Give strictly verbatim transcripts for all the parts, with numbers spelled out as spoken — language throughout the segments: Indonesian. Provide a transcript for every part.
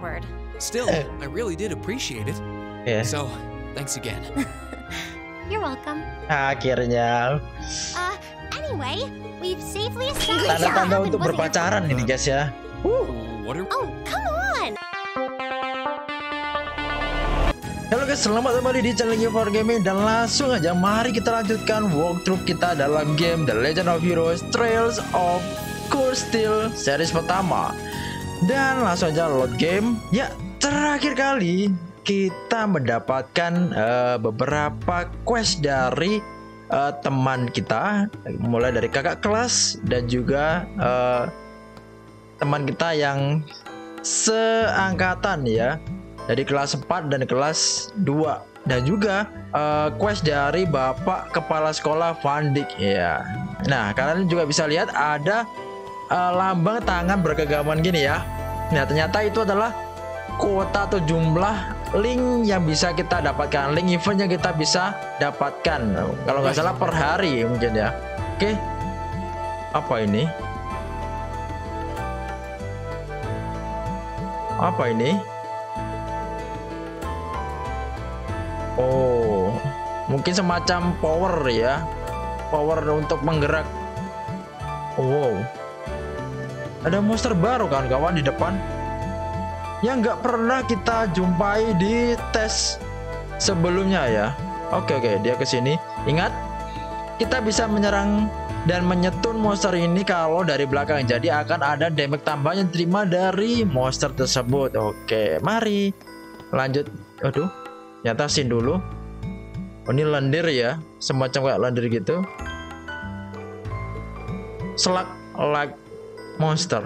forward. Still, I really did appreciate it. Yeah. So, thanks again. You're welcome. Akhirnya Uh, anyway, we've safely established tanda-tanda Alvin untuk wasn't your- berpacaran ini guys ya. What are... Oh, come on! Halo guys, selamat kembali di channel Game for Gaming. Dan langsung aja mari kita lanjutkan walkthrough kita dalam game The Legend of Heroes Trails of Cold Steel series pertama. Dan langsung aja load game. Ya, terakhir kali kita mendapatkan uh, beberapa quest dari uh, teman kita, mulai dari kakak kelas dan juga uh, teman kita yang seangkatan ya, dari kelas empat dan kelas dua, dan juga uh, quest dari bapak kepala sekolah Van Dijk ya. Nah, kalian juga bisa lihat ada uh, lambang tangan bergegaman gini ya. Nah, ternyata itu adalah kuota atau jumlah link yang bisa kita dapatkan, link event yang kita bisa dapatkan. Kalau nggak salah per hari mungkin ya. Oke, apa ini? Apa ini? Oh, mungkin semacam power ya, power untuk menggerak. Wow, ada monster baru kawan-kawan di depan yang nggak pernah kita jumpai di tes sebelumnya ya. Oke oke, dia kesini. Ingat, kita bisa menyerang dan menyetun monster ini kalau dari belakang, jadi akan ada damage tambah yang terima dari monster tersebut. Oke, mari lanjut. Aduh, nyatasin dulu. Oh, ini lendir ya, semacam kayak lendir gitu. Slug like monster.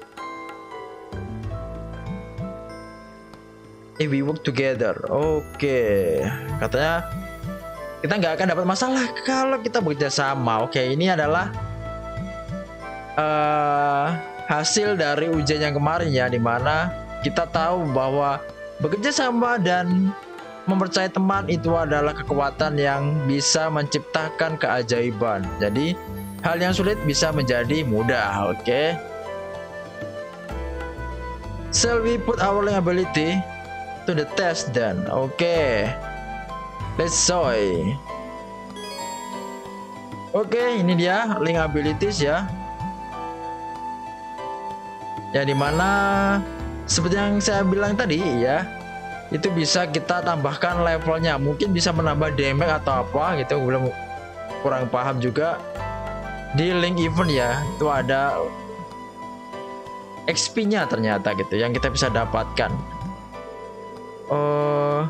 If we work together. Oke, katanya kita nggak akan dapat masalah kalau kita bekerja sama. Oke, ini adalah uh, hasil dari ujian yang kemarin ya, dimana kita tahu bahwa bekerja sama dan mempercayai teman itu adalah kekuatan yang bisa menciptakan keajaiban. Jadi hal yang sulit bisa menjadi mudah. Oke, shall we put our link ability to the test then? Oke, let's show. Oke, ini dia link abilities ya. Ya, dimana seperti yang saya bilang tadi ya, itu bisa kita tambahkan levelnya, mungkin bisa menambah damage atau apa gitu, belum kurang paham juga. Di link event ya, itu ada X P-nya ternyata gitu yang kita bisa dapatkan. Uh,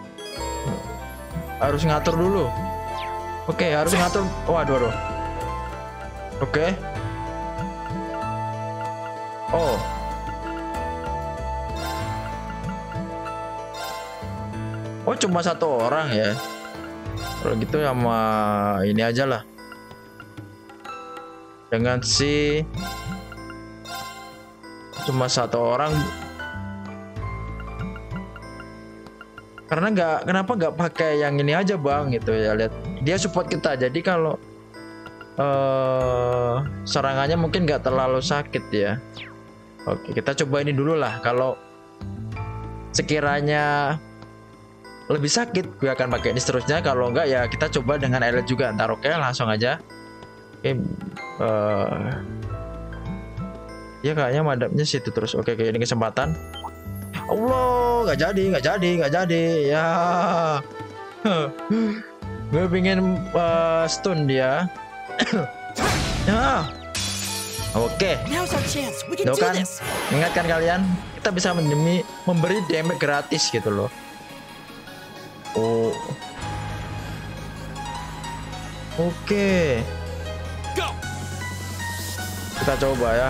harus ngatur dulu. Oke, harus ngatur. Waduh, waduh. Oke. Oh. Oh, cuma satu orang ya. Kalau gitu sama ini aja lah. Dengan si cuma satu orang. Karena nggak, kenapa nggak pakai yang ini aja bang gitu ya, lihat dia support kita, jadi kalau uh, serangannya mungkin nggak terlalu sakit ya. Oke, kita coba ini dulu lah, kalau sekiranya lebih sakit gue akan pakai ini seterusnya, kalau enggak ya kita coba dengan elite juga ntar. Oke, langsung aja. Oke, uh, ya kayaknya madapnya situ terus. Oke, kayak ini kesempatan. Allah, nggak jadi, nggak jadi, nggak jadi ya. Gue pengen uh, stun dia. Ya. Oke. Tuh kan, ingatkan kalian, kita bisa mendemi memberi damage gratis gitu loh. Oh. Oke. Kita coba ya.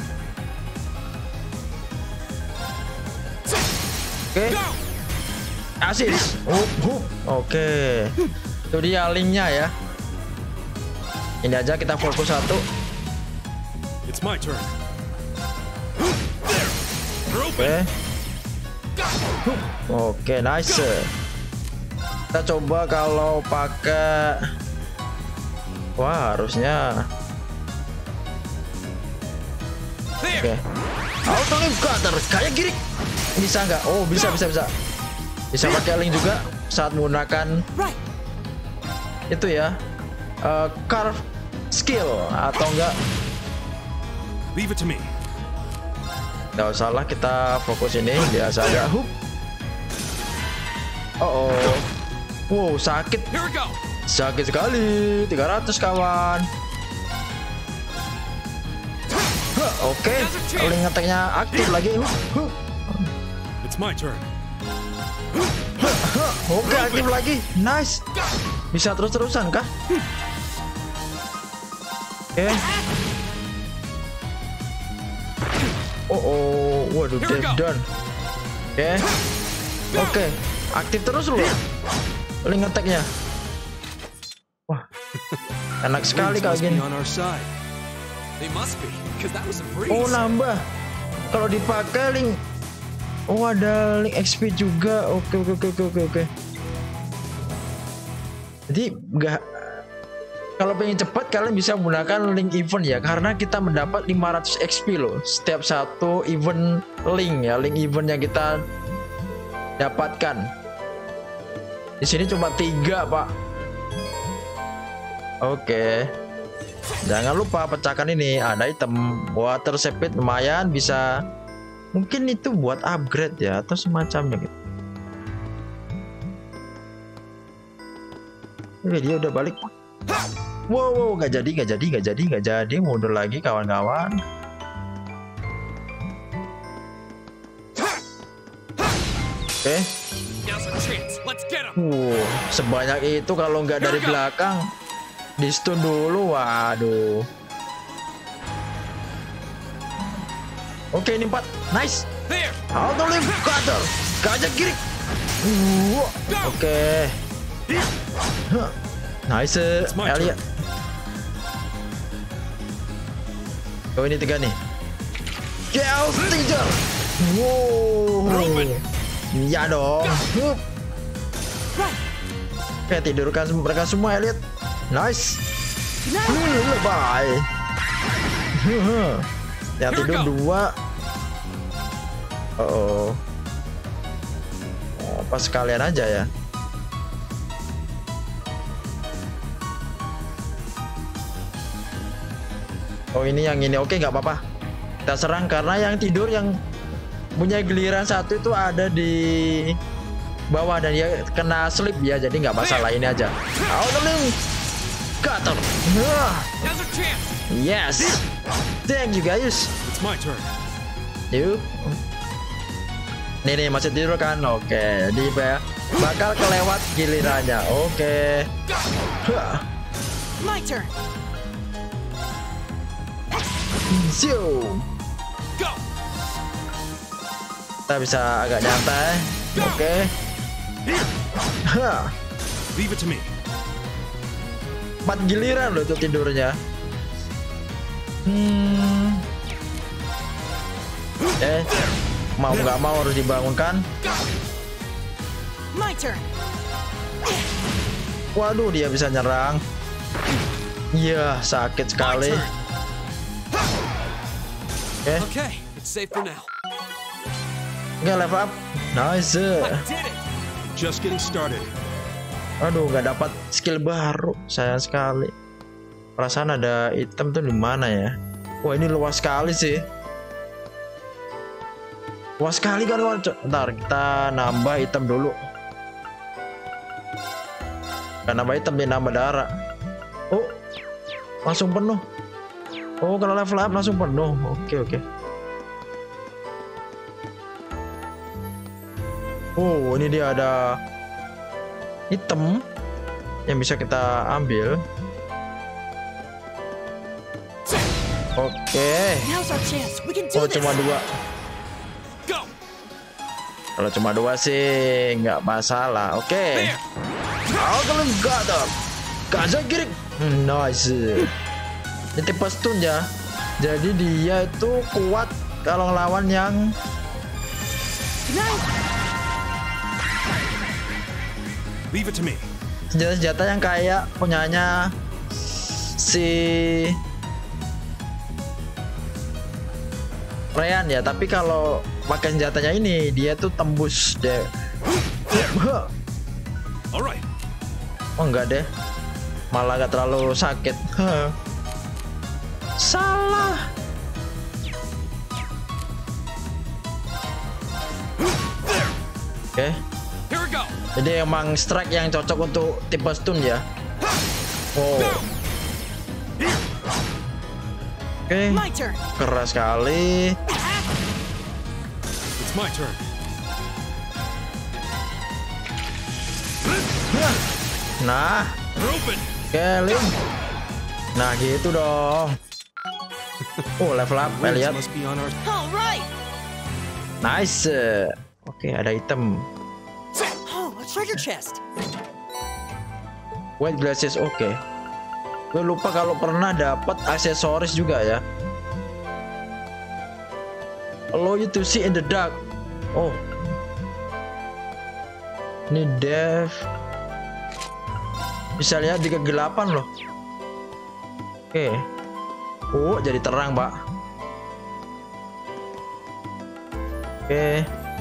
Oke, okay. Asis. Uh, uh. Oke, okay. Itu dia linknya ya. Ini aja kita fokus satu. It's my turn. Oke, okay. Oke, okay, nice. Kita coba kalau pakai. Wah, harusnya. Oke. Okay. Auto lift cutter kayak gini. Bisa nggak? Oh, bisa, bisa, bisa. Bisa pakai link juga saat menggunakan itu ya, uh, carve skill atau enggak. Leave it to me. Nggak usah lah, kita fokus ini biasa aja. Hup. Oh, oh. Wow, sakit. Here we go. Sakit sekali. tiga ratus kawan. Huh, Oke, okay. Link attack-nya aktif lagi. Huh, huh. It's my turn. Oke, okay, aktif lagi. Nice. Bisa terus-terusan kah? Oke. Okay. Oh, oh, waduh, dead done. Oke. Okay. Oke, okay. Aktif terus loh. Link attack-nya. Wah. Enak sekali kayak gini. Oh, nambah. Kalau dipakai link. Oh, ada link X P juga. Oke, oke, oke, oke, oke. Jadi nggak, kalau pengen cepat kalian bisa menggunakan link event ya, karena kita mendapat lima ratus X P loh setiap satu event link ya, link event yang kita dapatkan. Di sini cuma tiga, Pak. Oke. Jangan lupa pecahkan ini, ada item water sepit lumayan, bisa mungkin itu buat upgrade ya atau semacamnya gitu. Oke, dia udah balik. Wow, wow, nggak jadi, nggak jadi, nggak jadi, nggak jadi. Mundur lagi kawan-kawan. Oke. Wow, sebanyak itu kalau nggak dari belakang. Di stun dulu, waduh. Oke, ini empat, nice. Auto lift cutter, gajah kiri. Uh, Oke. Huh. Nice, Elliot. Oh, ini tiga nih. Chaos Tiger. Wow. Ya dong. Hup. Oke, tidurkan mereka semua, Elliot. Nice. Hmm, bye. Yang tidur dua. Oh, oh, pas sekalian aja ya. Oh, ini yang ini. Oke, nggak apa-apa. Kita serang karena yang tidur yang punya giliran satu itu ada di bawah dan dia kena slip ya, jadi nggak masalah, ini aja. Auto-link cutter. Yes. Thank you guys. It's my turn. Yuk. Nih nih masih tidur kan? Oke, jadi bakal kelewat gilirannya. Oke. My turn. Siu. Kita bisa agak nyantai. Oke. Leave it to me. Empat giliran loh itu tidurnya. Hmm. Eh, mau nggak mau harus dibangunkan. My turn. Waduh, dia bisa nyerang. Iya, sakit sekali. Oke. Okay, it's safe for now. Oke, level up. Nice. Just getting started. Aduh, nggak dapat skill baru, sayang sekali. Perasaan ada item tuh di mana ya? Wah, ini luas sekali sih. Luas sekali kan, kawan. Ntar kita nambah item dulu. Kan nambah item dia nambah darah. Oh, langsung penuh. Oh, kalau level up langsung penuh. Oke, oke. Oh, ini dia ada item yang bisa kita ambil. Oke. Oh, cuma dua. Kalau cuma dua sih nggak masalah. Oke. Auto Cutter. Gajah kiri. Nice. Ini tipe stun ya. Jadi dia itu kuat kalau ngelawan yang Leave it to me. senjata-senjata yang kayak punyanya si Ryan ya. Tapi kalau pakai senjatanya ini, dia tuh tembus deh. Alright. Oh enggak deh, malah gak terlalu sakit. Salah. Oke. Okay. Here we go. Jadi emang strike yang cocok untuk tipe stun ya. Wow. Oke. Okay. Keras sekali. It's my turn. Nah. Oke, okay, Lim. Nah, gitu dong. Oh, level up, lihat. Nice. Oke, okay, ada item. Oh, a treasure chest. White glasses, oke. Okay. Gue lupa kalau pernah dapat aksesoris juga ya. Allow you to see in the dark. Oh. Ini dev. Bisa lihat di kegelapan loh. Oke. Okay. Oh, jadi terang, Pak. Oke. Okay.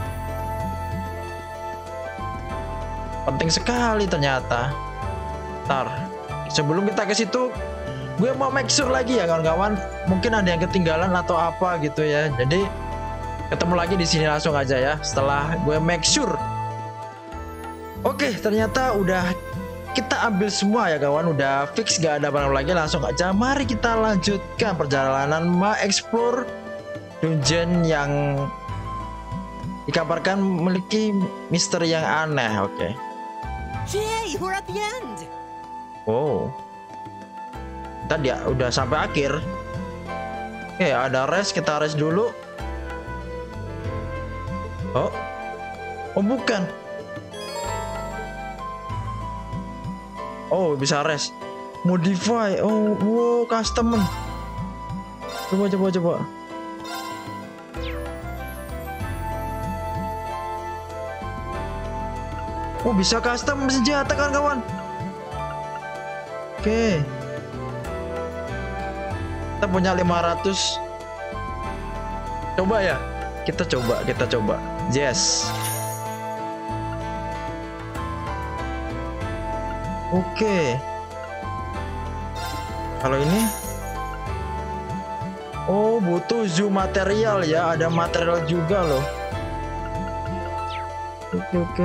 Penting sekali ternyata. Ntar, sebelum kita ke situ, gue mau make sure lagi ya kawan-kawan. Mungkin ada yang ketinggalan atau apa gitu ya. Jadi ketemu lagi di sini langsung aja ya. Setelah gue make sure. Oke, ternyata udah kita ambil semua ya kawan. Udah fix, gak ada barang lagi. Langsung aja, mari kita lanjutkan perjalanan mengeksplor dungeon yang dikabarkan memiliki misteri yang aneh. Oke. Yay, we're at the end. Oh, tadi ya udah sampai akhir. Oke, ada rest, kita rest dulu. Oh, oh bukan. Oh, bisa rest. Modify. Oh, wow, custom. Coba, coba, coba. Oh, bisa custom senjata kawan-kawan. Oke. Kita punya lima ratus. Coba ya. Kita coba, kita coba. Yes. Oke. Kalau ini, oh butuh zoom material ya. Ada material juga loh. Oke, oke.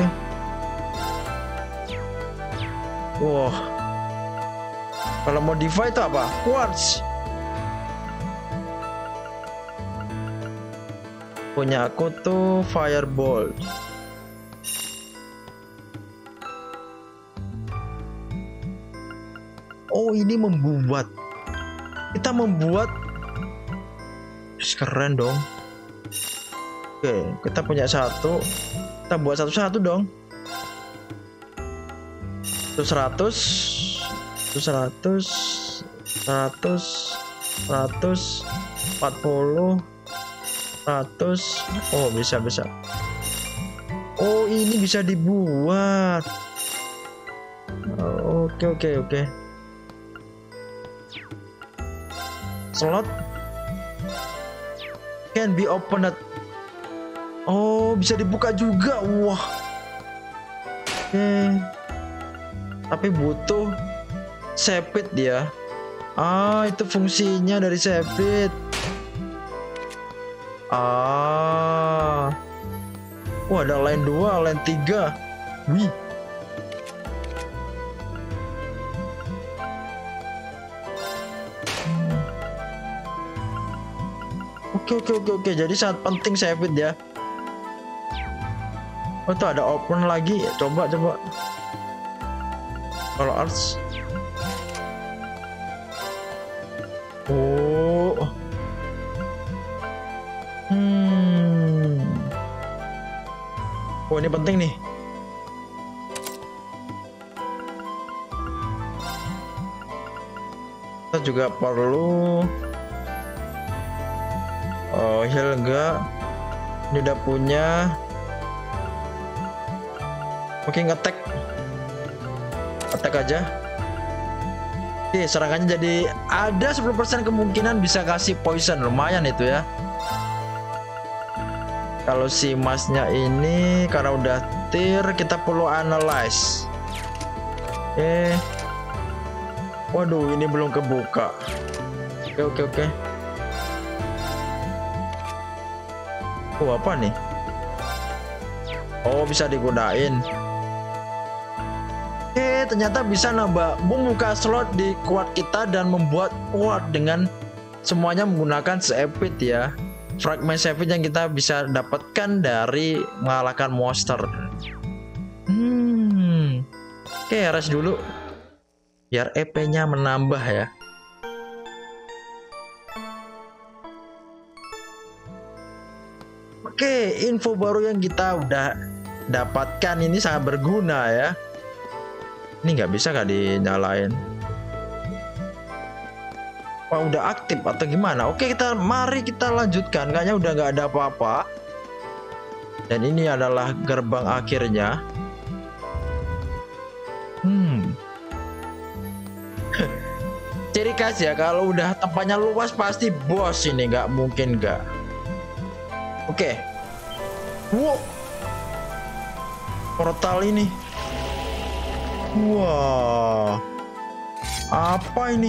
Wow. Kalau modify itu apa? Quartz. Punya aku tuh fireball. Oh, ini membuat. Kita membuat. Keren dong. Oke, kita punya satu. Kita buat satu-satu dong. Seratus, seratus, seratus, seratus, empat puluh, seratus. Oh, bisa bisa. Oh, ini bisa dibuat. Oke oke oke. Slot can be opened. Oh, bisa dibuka juga. Wah. Oke. Tapi butuh sepit dia. Ah, itu fungsinya dari sepit. Ah. Wah, ada line dua, line tiga. Wih. Hmm. Oke, oke, oke, oke. Jadi sangat penting sepit ya. Oh, tuh ada open lagi. Coba, coba. Kalau arts, oh, hmm, oh ini penting nih. Kita juga perlu, oh heal enggak? Ini udah punya, mungkin ngetek. Attack aja. Oke, serangannya jadi ada sepuluh persen kemungkinan bisa kasih poison. Lumayan itu ya. Kalau si emasnya ini karena udah tier, kita perlu analyze. Eh, waduh, ini belum kebuka. Oke oke oke. Oh, apa nih? Oh, bisa digunain. Eh, ternyata bisa nambah membuka slot di quad kita dan membuat quad dengan semuanya menggunakan Savage ya. Fragment Savage yang kita bisa dapatkan dari mengalahkan monster. Hmm. Oke, rest dulu. Biar E P-nya menambah ya. Oke, info baru yang kita udah dapatkan ini sangat berguna ya. Ini nggak bisa nggak dinyalain? Wah, udah aktif atau gimana? Oke, kita mari kita lanjutkan. Kayaknya udah nggak ada apa-apa. Dan ini adalah gerbang akhirnya. Hmm. Ciri khas ya, kalau udah tempatnya luas pasti bos ini, nggak mungkin nggak. Oke. Wow. Portal ini. Wah. Apa ini?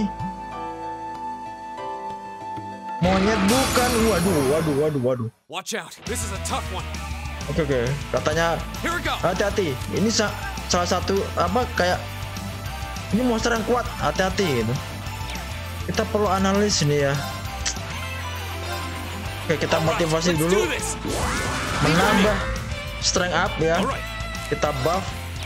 Monyet bukan. Waduh, waduh, waduh, waduh. Watch out. This is a tough one. Oke, oke. Katanya Here we go. hati-hati. Ini sa salah satu apa kayak ini monster yang kuat. Hati-hati gitu. Kita perlu analis ini ya. Oke, kita motivasi Let's dulu. do this. Menambah strength up ya. Alright. Kita buff.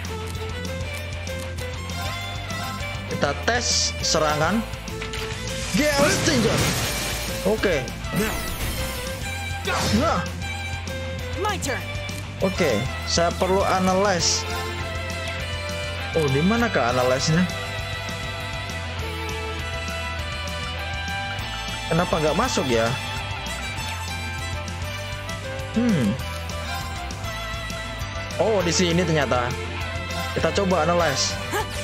Kita tes serangan. Gale Stinger. Oke. Now. Nah. My turn. Oke, saya perlu analyze. Oh, di mana kah analyze-nya? Kenapa nggak masuk ya? Hmm. Oh, di sini ternyata. Kita coba analyze.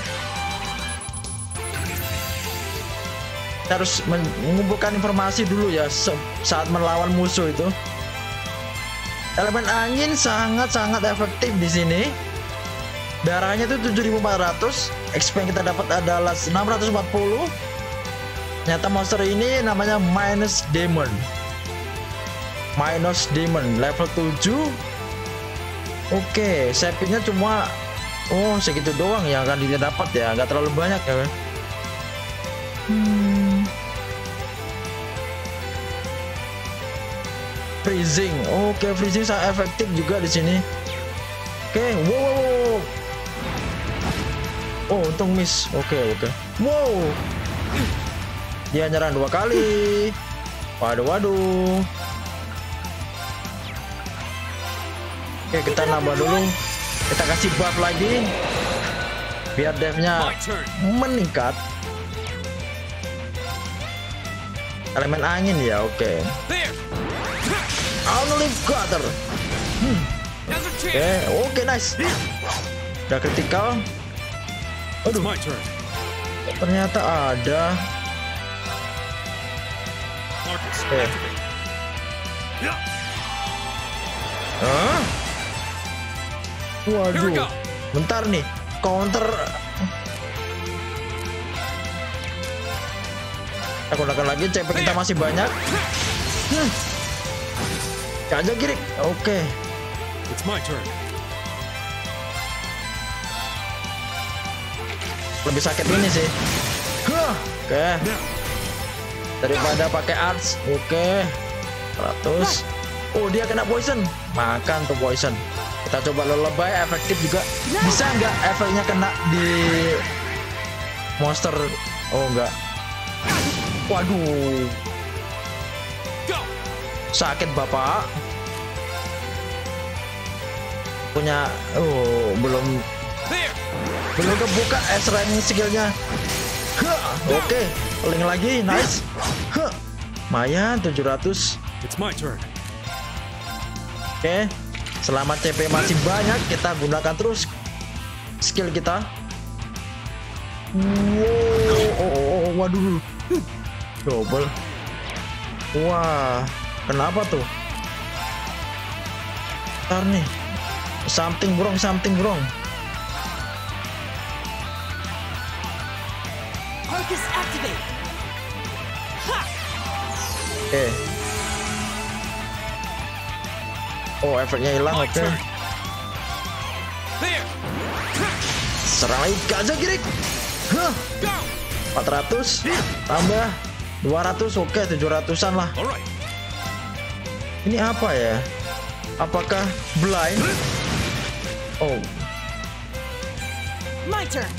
Kita harus mengumpulkan informasi dulu ya saat melawan musuh itu. Elemen angin sangat-sangat efektif di sini. Darahnya itu tujuh ribu empat ratus, X P yang kita dapat adalah enam ratus empat puluh. Ternyata monster ini namanya Minus Demon. Minus Demon level tujuh. Oke, saving-nya cuma oh segitu doang yang akan dia dapat ya, nggak terlalu banyak ya. Hmm. Freezing, oke, freezing sangat efektif juga di sini. Oke, wow, wow, wow. Oh, untung miss. Oke, oke. Wow, dia nyerang dua kali. Waduh, waduh. Oke, kita nambah dulu. Kita kasih buff lagi biar dev-nya meningkat. Elemen angin ya, oke. Only Cutter. Hmm. Oke, okay, oke, okay, nice. Udah critical. Aduh. Ternyata ada. Oke. Okay. Hah? Waduh. Bentar nih. Counter. Kita gunakan lagi. C P kita masih banyak. Hmm. Aja kiri. Oke. Okay. It's my turn. Lebih sakit ini sih. Huh. Oke. Okay. Daripada pakai arts. Oke. Okay. seratus. Oh, dia kena poison. Makan tuh poison. Kita coba lullaby, efektif juga. Bisa nggak efeknya kena di monster? Oh, enggak. Waduh. Sakit bapak. Punya oh belum belum kebuka S rank skillnya. Oke, okay. Link lagi, nice. Huh. Mayan tujuh ratus. It's my turn. Oke, okay. Selama C P masih banyak, kita gunakan terus skill kita. Wow, oh, oh, oh, waduh, double. Wah, kenapa tuh? Ntar nih. Something wrong, something wrong. Focus activate. Ha! Oke. Okay. Oh, efeknya hilang. My Oke. Okay. turn. There. Serang lagi Kaza Kirik. Huh. Go. empat ratus tambah dua ratus. Oke, okay, tujuh ratusan lah. Alright. Ini apa ya? Apakah blind? Oh, My turn.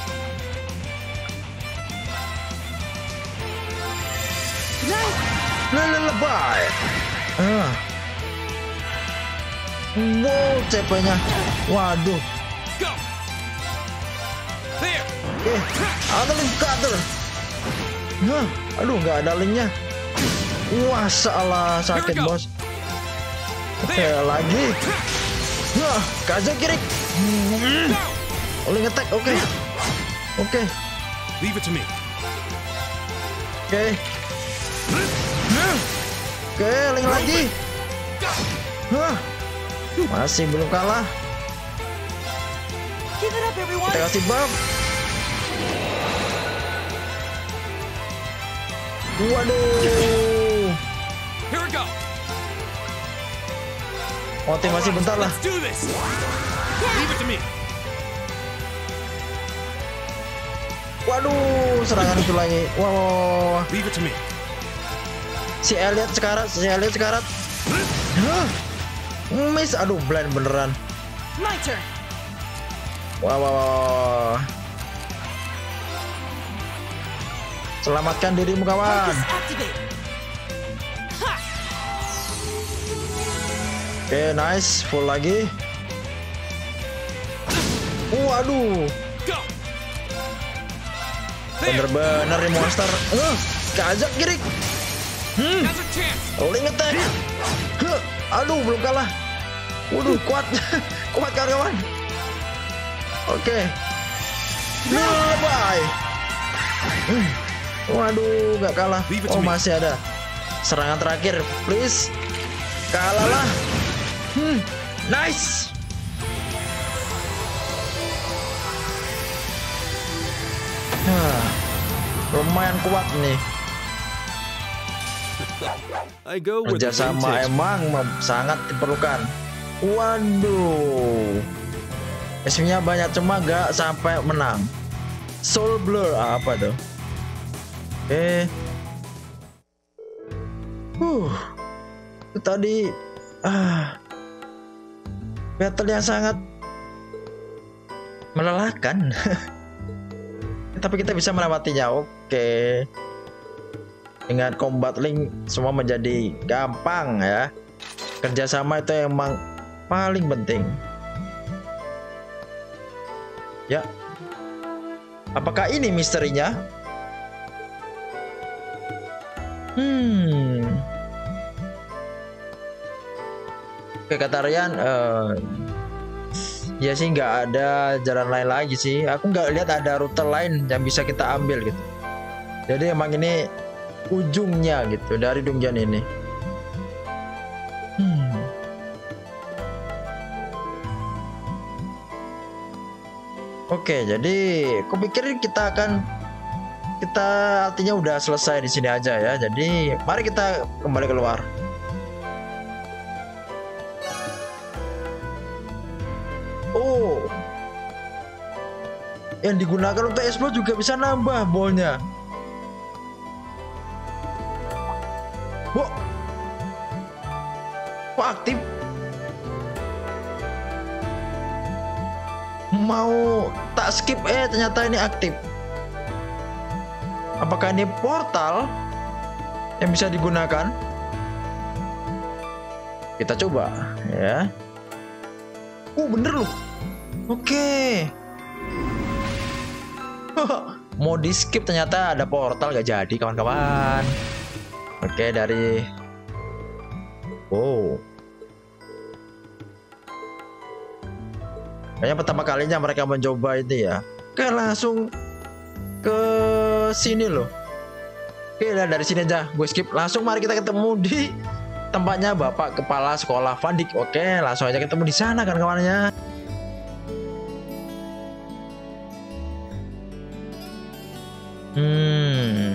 lele lebay. Ah. Wow, C P-nya. Waduh. Go. There. Eh, ada link cutter. Hah, aduh, nggak ada linknya. Wah, salah sakit Here we go. bos. Oke, lagi. Wah, Kaza Kirik. Go. Link attack, oke. Oke, Leave it to me. oke. Oke, link lagi. Hah, masih belum kalah. Give it up, everyone. Kita kasih buff. Waduh. Here we go. Motivasi bentar lah. Let's do this. Leave it to me. Waduh, serangan itu lagi. Wah, wah, wah, wah. Leave it to me. Si Elliot sekarat, si Elliot sekarat. Hah? Miss, aduh, blind beneran. My turn. Wah, wah, wah, wah. Selamatkan dirimu, kawan. Focus activate. Ha! Oke, nice, full lagi. Waduh, Go. There. bener-bener nih monster. Uh, Kaza Kirik. Hmm, Now's our chance. link attack. Huh, aduh, belum kalah. Waduh, kuat, kuat kawan. Oke. Nah, bye. Hmm. Waduh, nggak kalah. Oh, masih ada serangan terakhir, please. Kalah lah. Hmm, nice. Nah, lumayan kuat nih. I go with the Kerjasama vintage. emang mem- sangat diperlukan. Waduh, S P-nya banyak cuma nggak sampai menang. Soul Blur, ah, apa tuh? Oke. Huh, itu tadi ah, battle yang sangat melelahkan. Tapi kita bisa melewatinya. Oke. Dengan combat link semua menjadi gampang ya. Kerjasama itu emang paling penting. Ya. Apakah ini misterinya? Hmm. Oke, kata Ryan, uh, ya sih nggak ada jalan lain lagi sih. Aku nggak lihat ada rute lain yang bisa kita ambil gitu. Jadi emang ini ujungnya gitu dari dungeon ini. Hmm. Oke, jadi aku pikir kita akan kita artinya udah selesai di sini aja ya. Jadi mari kita kembali keluar. Oh, yang digunakan untuk explode juga bisa nambah bolnya. Wah, kok aktif? Mau tak skip eh ternyata ini aktif. Apakah ini portal yang bisa digunakan? Kita coba ya. Oh, bener loh. Oke. Mau di skip ternyata ada portal, gak jadi kawan-kawan. Oke, dari wow. Kayaknya pertama kalinya mereka mencoba itu ya. Oke, langsung ke sini loh. Oke, dari sini aja gue skip. Langsung mari kita ketemu di tempatnya Bapak Kepala Sekolah Van Dijk. Oke, langsung aja ketemu di sana kan kawannya. Hmm.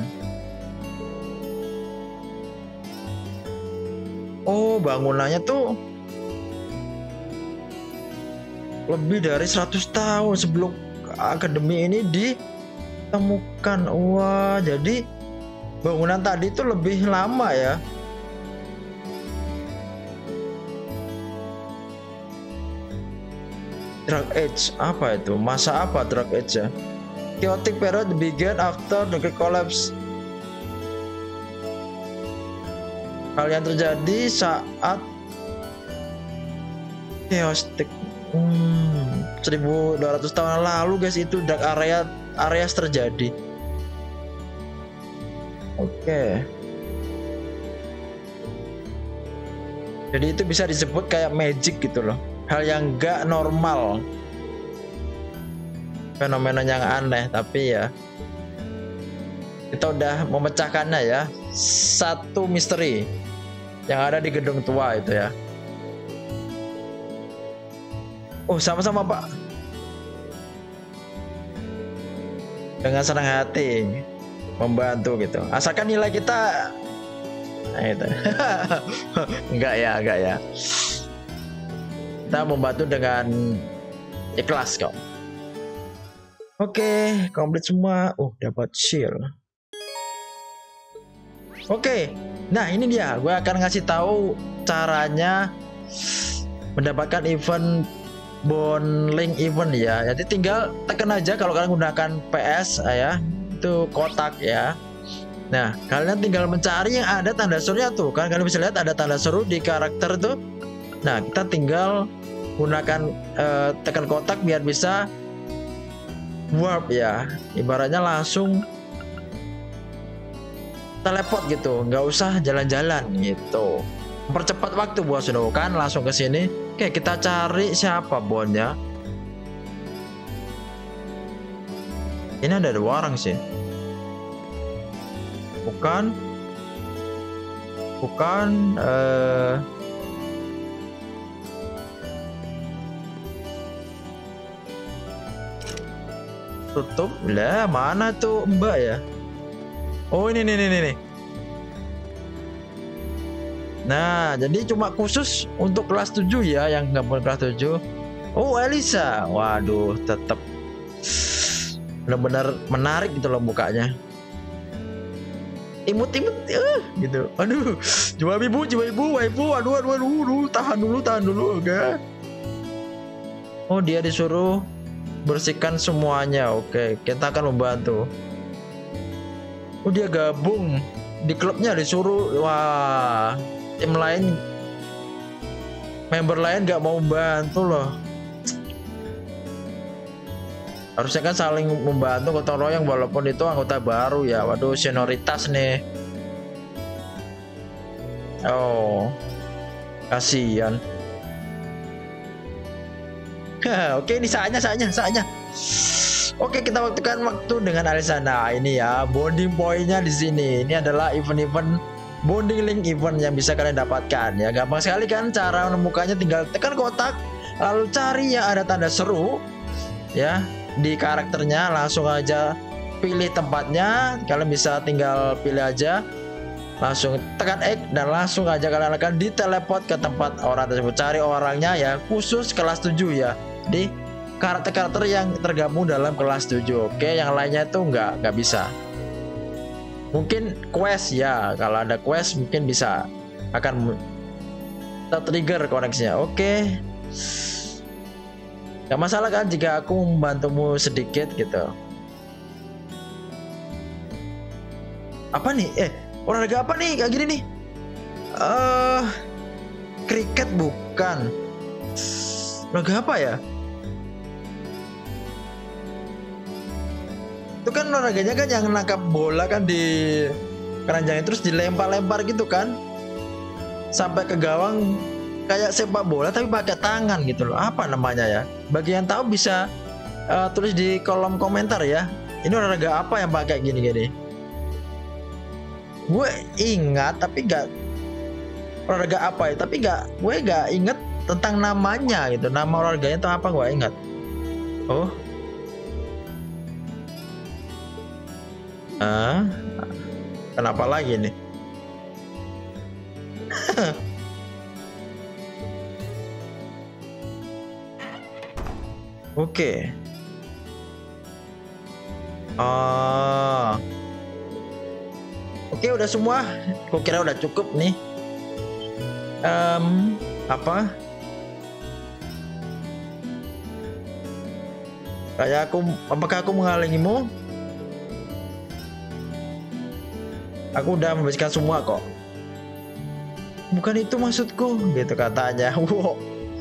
Oh, bangunannya tuh lebih dari seratus tahun sebelum akademi ini ditemukan. Wah, jadi bangunan tadi itu lebih lama ya. Dark Age apa itu? Masa apa Dark Age ya? Chaotic period began after the Great Collapse. Hal yang terjadi saat Chaotic hmm, seribu dua ratus tahun lalu guys, itu dark area areas terjadi. Oke. Jadi itu bisa disebut kayak magic gitu loh. Hal yang gak normal. Fenomena yang aneh, tapi ya kita udah memecahkannya ya. Satu misteri yang ada di gedung tua itu ya. Oh, sama-sama Pak. Dengan senang hati membantu gitu. Asalkan nilai kita nah, itu. Enggak ya, enggak ya. Kita membantu dengan ikhlas kok. Oke, komplit semua. Oh, dapat shield. Oke. Nah, ini dia. Gue akan ngasih tahu caranya mendapatkan event Bond Link event ya. Jadi tinggal tekan aja kalau kalian gunakan P S ya. Itu kotak ya. Nah, kalian tinggal mencari yang ada tanda serunya tuh. Kan kalian bisa lihat ada tanda seru di karakter tuh. Nah, kita tinggal gunakan uh, tekan kotak biar bisa warp ya. Ibaratnya langsung teleport gitu, nggak usah jalan-jalan gitu. Percepat waktu bos sudah kan, langsung ke sini. Oke, kita cari siapa Bondnya. Ini ada dua orang sih. Bukan, bukan. Uh... Tutup lah, mana tuh Mbak ya? Oh ini nih nih nih. Nah, jadi cuma khusus untuk kelas tujuh ya, yang nggak boleh kelas tujuh. Oh, Elisa. Waduh, tetap benar-benar menarik gitu loh mukanya. Imut-imut uh, gitu. Aduh, coba ibu, coba ibu, ibu. Aduh, aduh, aduh, aduh, tahan dulu, tahan dulu, oke. Okay. Oh, dia disuruh bersihkan semuanya. Oke, kita akan membantu. Oh, dia gabung di klubnya, disuruh. Wah, tim lain, member lain gak mau membantu loh. Harusnya kan saling membantu, gotong royong, walaupun itu anggota baru ya. Waduh, senioritas nih. Oh, kasihan. Oke, ini saatnya, saatnya, saatnya. Oke, kita waktukan waktu dengan Alisana. Ini ya, bonding pointnya di sini. Ini adalah event-event bonding link event yang bisa kalian dapatkan ya. Gampang sekali kan cara menemukannya, tinggal tekan kotak, lalu cari yang ada tanda seru ya di karakternya, langsung aja pilih tempatnya. Kalian bisa tinggal pilih aja, langsung tekan X dan langsung aja kalian akan diteleport ke tempat orang tersebut. Cari orangnya ya, khusus kelas tujuh ya, di karakter-karakter yang tergabung dalam kelas tujuh. Oke, yang lainnya itu nggak nggak bisa. Mungkin quest ya, kalau ada quest mungkin bisa akan ter-trigger koneksinya. Oke, nggak masalah kan jika aku membantumu sedikit gitu. Apa nih? Eh, olahraga apa nih kayak gini nih? Eh, uh, kriket bukan? Olahraga apa ya? Itu kan olahraganya kan yang nangkap bola kan di keranjangnya terus dilempar-lempar gitu kan sampai ke gawang, kayak sepak bola tapi pakai tangan gitu loh. Apa namanya ya? Bagi yang tahu bisa uh, tulis di kolom komentar ya. Ini olahraga apa yang pakai gini-gini? Gue ingat tapi gak olahraga apa ya, tapi nggak, gue nggak inget tentang namanya gitu, nama olahraganya itu apa gue ingat. Oh, ah, kenapa lagi nih? Oke. Okay. Ah. Oke, okay, udah semua. Aku kira udah cukup nih. Um, apa? Kayak aku, apakah aku menghalangimu? Aku udah membersihkan semua kok. Bukan itu maksudku, gitu katanya. Wow.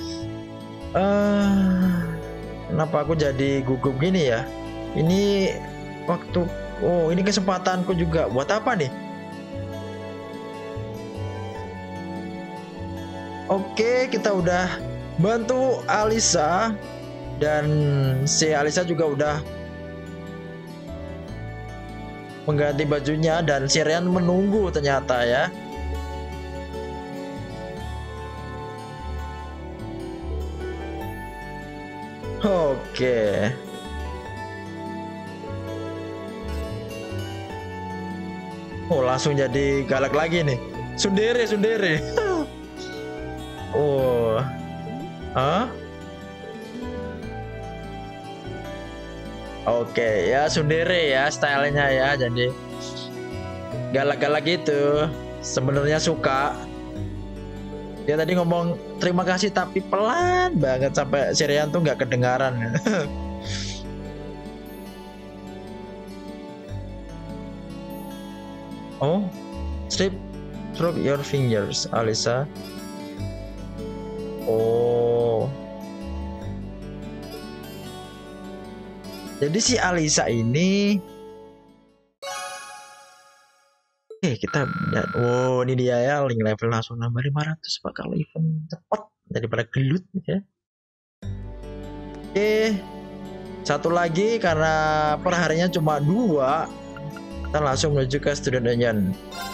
Uh, kenapa aku jadi gugup gini ya? Ini waktu, oh ini kesempatanku juga. Buat apa nih? Oke, kita udah bantu Alisa. Dan si Alisa juga udah mengganti bajunya. Dan si Ryan menunggu ternyata ya. Oke. Oh, langsung jadi galak lagi nih. Sundere, sundere. Oh. Hah? Oke, ya sundere ya stylenya ya. Jadi galak-galak gitu. Sebenarnya suka. Dia tadi ngomong terima kasih tapi pelan banget sampai Sirian tuh nggak kedengaran. Oh, slip through your fingers, Alisa. Oh, jadi si Alisa ini, oke kita lihat. Oh, ini dia ya, link level langsung nambah lima ratus bakal event cepat daripada gelut ya. Oke, satu lagi karena perharinya cuma dua. Kita langsung menuju ke Student Union.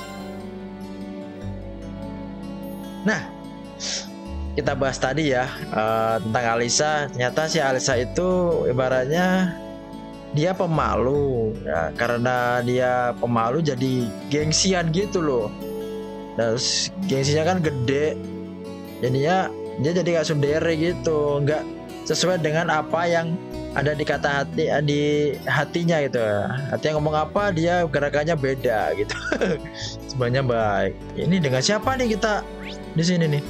Nah, kita bahas tadi ya uh, tentang Alisa. Ternyata si Alisa itu ibaratnya dia pemalu ya, karena dia pemalu jadi gengsian gitu loh. Dan gengsinya kan gede, jadinya dia jadi gak sundere gitu, nggak sesuai dengan apa yang ada di kata hati, di hatinya gitu. Hatinya ngomong apa, dia gerakannya beda gitu. Sebenarnya baik. Ini dengan siapa nih kita di sini nih?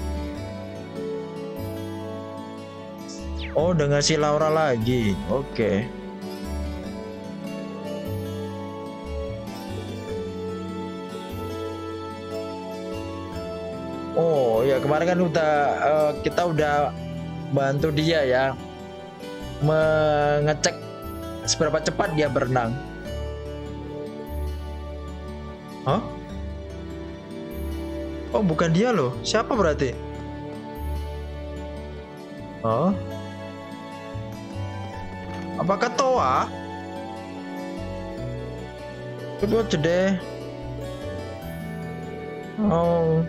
Oh, dengan si Laura lagi. Oke. Okay. Oh ya, kemarin kan udah uh, kita udah bantu dia ya mengecek seberapa cepat dia berenang. Hah? Oh, bukan dia loh. Siapa berarti? Oh. Apakah Toa? Kedua cedeh. Oh.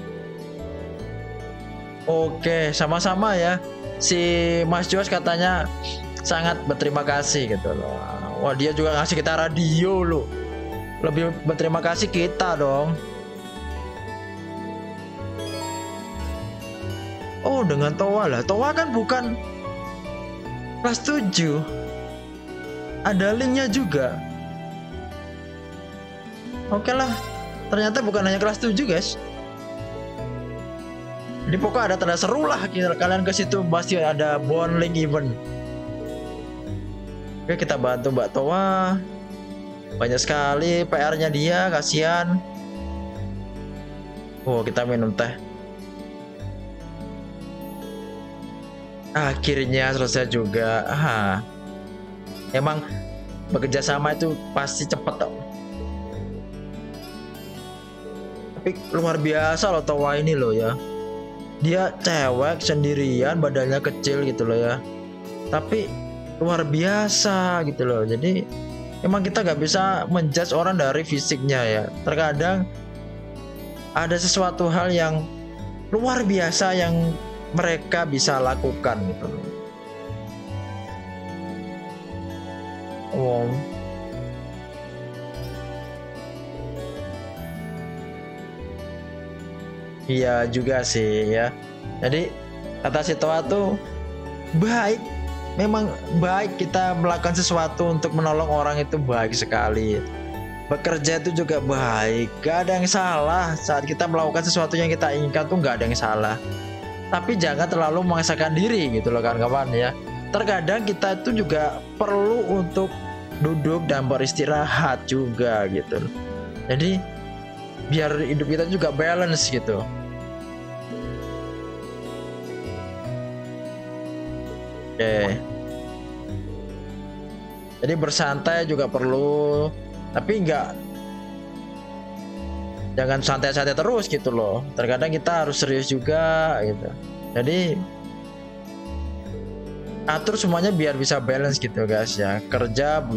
Oke, sama-sama ya. Si Mas Jos katanya sangat berterima kasih gitu loh. Wah, dia juga ngasih kita radio loh. Lebih berterima kasih kita dong. Oh, dengan Toa lah. Toa kan bukan kelas tujuh. Ada linknya juga. Oke lah. Ternyata bukan hanya kelas tujuh, guys. Jadi pokoknya ada tanda seru lah, kalian ke situ pasti ada bond link event. Oke, kita bantu Mbak Toa. Banyak sekali P R-nya dia, kasihan. Oh, kita minum teh. Akhirnya selesai juga. Ah, emang bekerja sama itu pasti cepet tau. Tapi luar biasa loh Toa ini loh ya. Dia cewek sendirian, badannya kecil gitu loh ya, tapi luar biasa gitu loh. Jadi emang kita gak bisa menjudge orang dari fisiknya ya. Terkadang ada sesuatu hal yang luar biasa yang mereka bisa lakukan gitu. Wow. Iya juga sih ya. Jadi kata si Toa tuh baik, memang baik kita melakukan sesuatu untuk menolong orang itu baik sekali. Bekerja itu juga baik, gak ada yang salah saat kita melakukan sesuatu yang kita inginkan tuh gak ada yang salah. Tapi jangan terlalu memaksakan diri gitu loh kawan-kawan ya. Terkadang kita itu juga perlu untuk duduk dan beristirahat juga gitu. Jadi biar hidup kita juga balance gitu. Oke. Jadi bersantai juga perlu, tapi enggak, jangan santai-santai terus gitu loh. Terkadang kita harus serius juga gitu. Jadi atur semuanya biar bisa balance gitu guys ya. Kerja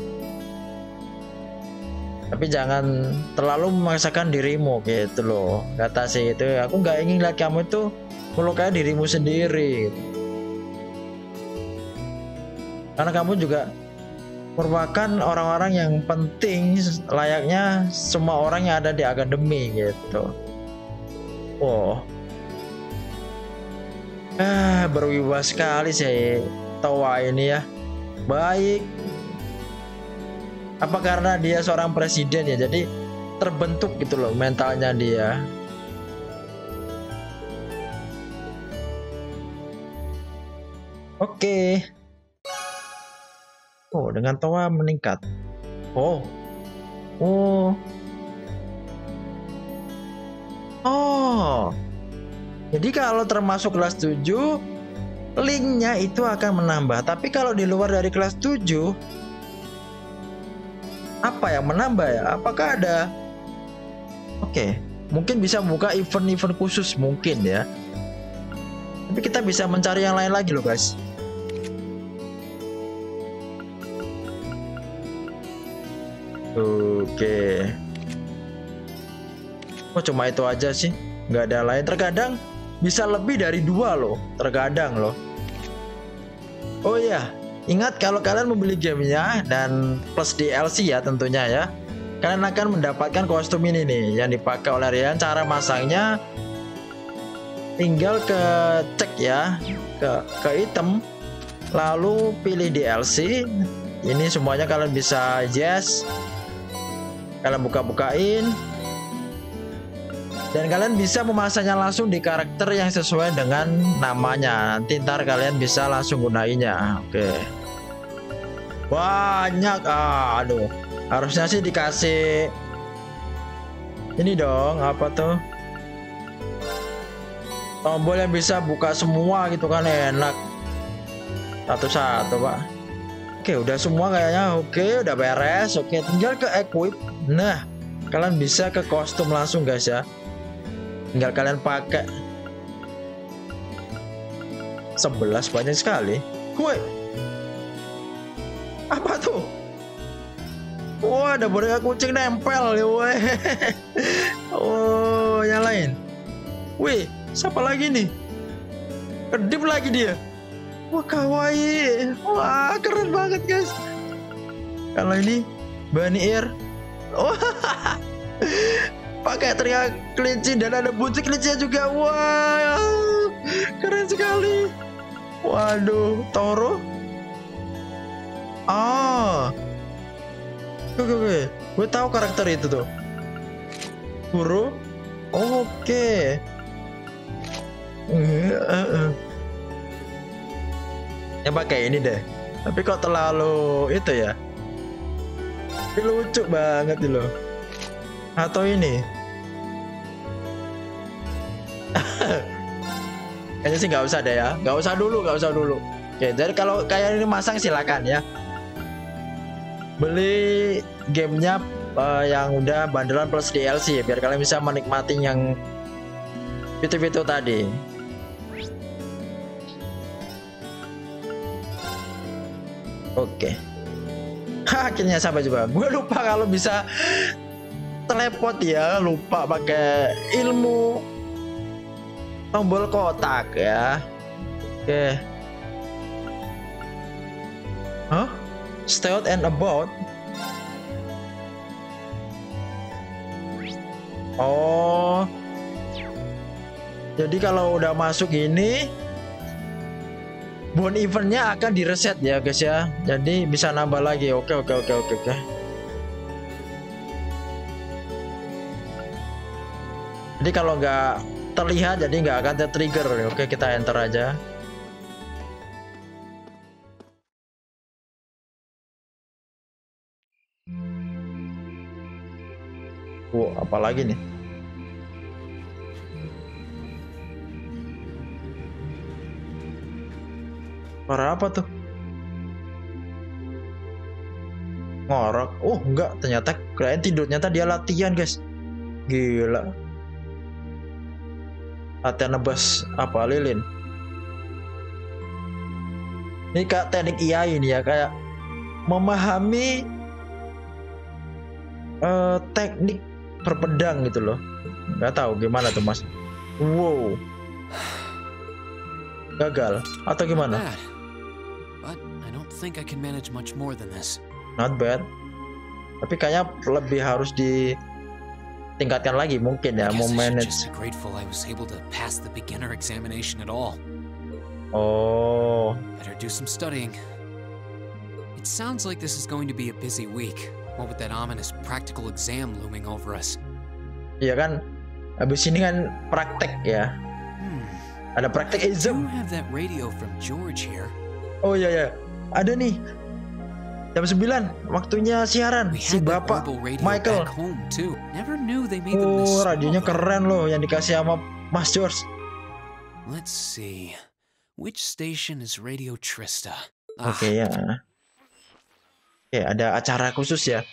tapi jangan terlalu memaksakan dirimu gitu loh. Kata sih itu, aku nggak ingin lihat kamu itu melukai dirimu sendiri gitu. Karena kamu juga merupakan orang-orang yang penting layaknya semua orang yang ada di akademi gitu. Wow. Ah, berwibawa sekali sih Toa ini ya. Baik. Apa karena dia seorang presiden ya, jadi terbentuk gitu loh mentalnya dia. Oke. Oh, dengan Toa meningkat. Oh. Oh. Oh. Jadi kalau termasuk kelas tujuh, linknya itu akan menambah. Tapi kalau di luar dari kelas tujuh, apa yang menambah ya? Apakah ada? Oke, mungkin bisa buka event-event khusus mungkin ya. Tapi kita bisa mencari yang lain lagi loh guys. Oke. Oh cuma itu aja sih, nggak ada lain. Terkadang bisa lebih dari dua loh, terkadang loh. Oh iya, ingat kalau kalian membeli gamenya dan plus D L C ya tentunya ya, kalian akan mendapatkan kostum ini nih yang dipakai oleh Ryan. Cara masangnya tinggal ke cek ya, ke ke item, lalu pilih D L C. Ini semuanya kalian bisa yes, kalian buka-bukain, dan kalian bisa memasangnya langsung di karakter yang sesuai dengan namanya. Nanti ntar kalian bisa langsung gunainnya. Oke. Banyak. Ah, aduh. Harusnya sih dikasih ini dong. Apa tuh? Tombol yang bisa buka semua gitu kan, enak. Satu-satu pak. Oke, udah semua kayaknya. Oke, udah beres. Oke, tinggal ke equip. Nah, kalian bisa ke kostum langsung guys ya. Tinggal kalian pakai. Sebelas banyak sekali. Woi, apa tuh? Wah, ada boneka kucing nempel ya, woi. Oh, yang lain. Wih, siapa lagi nih? Kedip lagi dia. Wah, kawaii. Wah, keren banget guys. Kalau ini Bunny Ear. Wah. Pakai teriak kelinci dan ada buncit kelincinya juga. Wow, keren sekali. Waduh, Toro. Ah, oke oke, gue tahu karakter itu tuh. Kuro. Oh, oke. Okay. Uh, uh, uh. Ya pakai ini deh. Tapi kok terlalu itu ya. Ini lucu banget nih loh. Atau ini kayaknya sih nggak usah deh ya, nggak usah dulu, nggak usah dulu. Oke, jadi kalau kayak ini masang silakan ya. Beli gamenya uh, yang udah bandelan plus D L C biar kalian bisa menikmati yang fitur-fitur tadi. Oke. Akhirnya sampai juga. Gue lupa kalau bisa teleport ya, lupa pakai ilmu tombol kotak ya. Oke. Hah? Stay out and about. Oh. Jadi kalau udah masuk ini, bond eventnya akan direset ya guys ya. Jadi bisa nambah lagi. Oke oke oke oke oke. Jadi kalau nggak terlihat, jadi nggak akan ter-trigger. Oke, kita enter aja. Wow, apa lagi nih? Suara apa tuh? Ngorok. Oh enggak, ternyata kalian tidur. Ternyata dia latihan guys. Gila. Latihan nebas apa lilin. Ini kayak teknik I A I ini ya, kayak memahami uh, teknik berpedang gitu loh. Nggak tahu gimana tuh mas. Wow. Gagal atau gimana? But I don't think I can manage much more than this. Not bad. Tapi kayaknya lebih harus ditingkatkan lagi mungkin ya, mau manage. Just grateful I was able to pass the beginner examination at all. Oh. Better do some studying. It sounds like this is going to be a busy week. What with that ominous practical exam looming over us. Iya kan, habis ini kan praktek ya. Hmm. Ada praktek exam. You have that radio from George here. Oh iya ya, ada nih. Jam sembilan, waktunya siaran. Si Bapak Michael. Oh, radionya keren loh yang dikasih sama Mas George. Let's see. Which station is Radio Trista? Oke okay, ya. Oke, okay, ada acara khusus ya.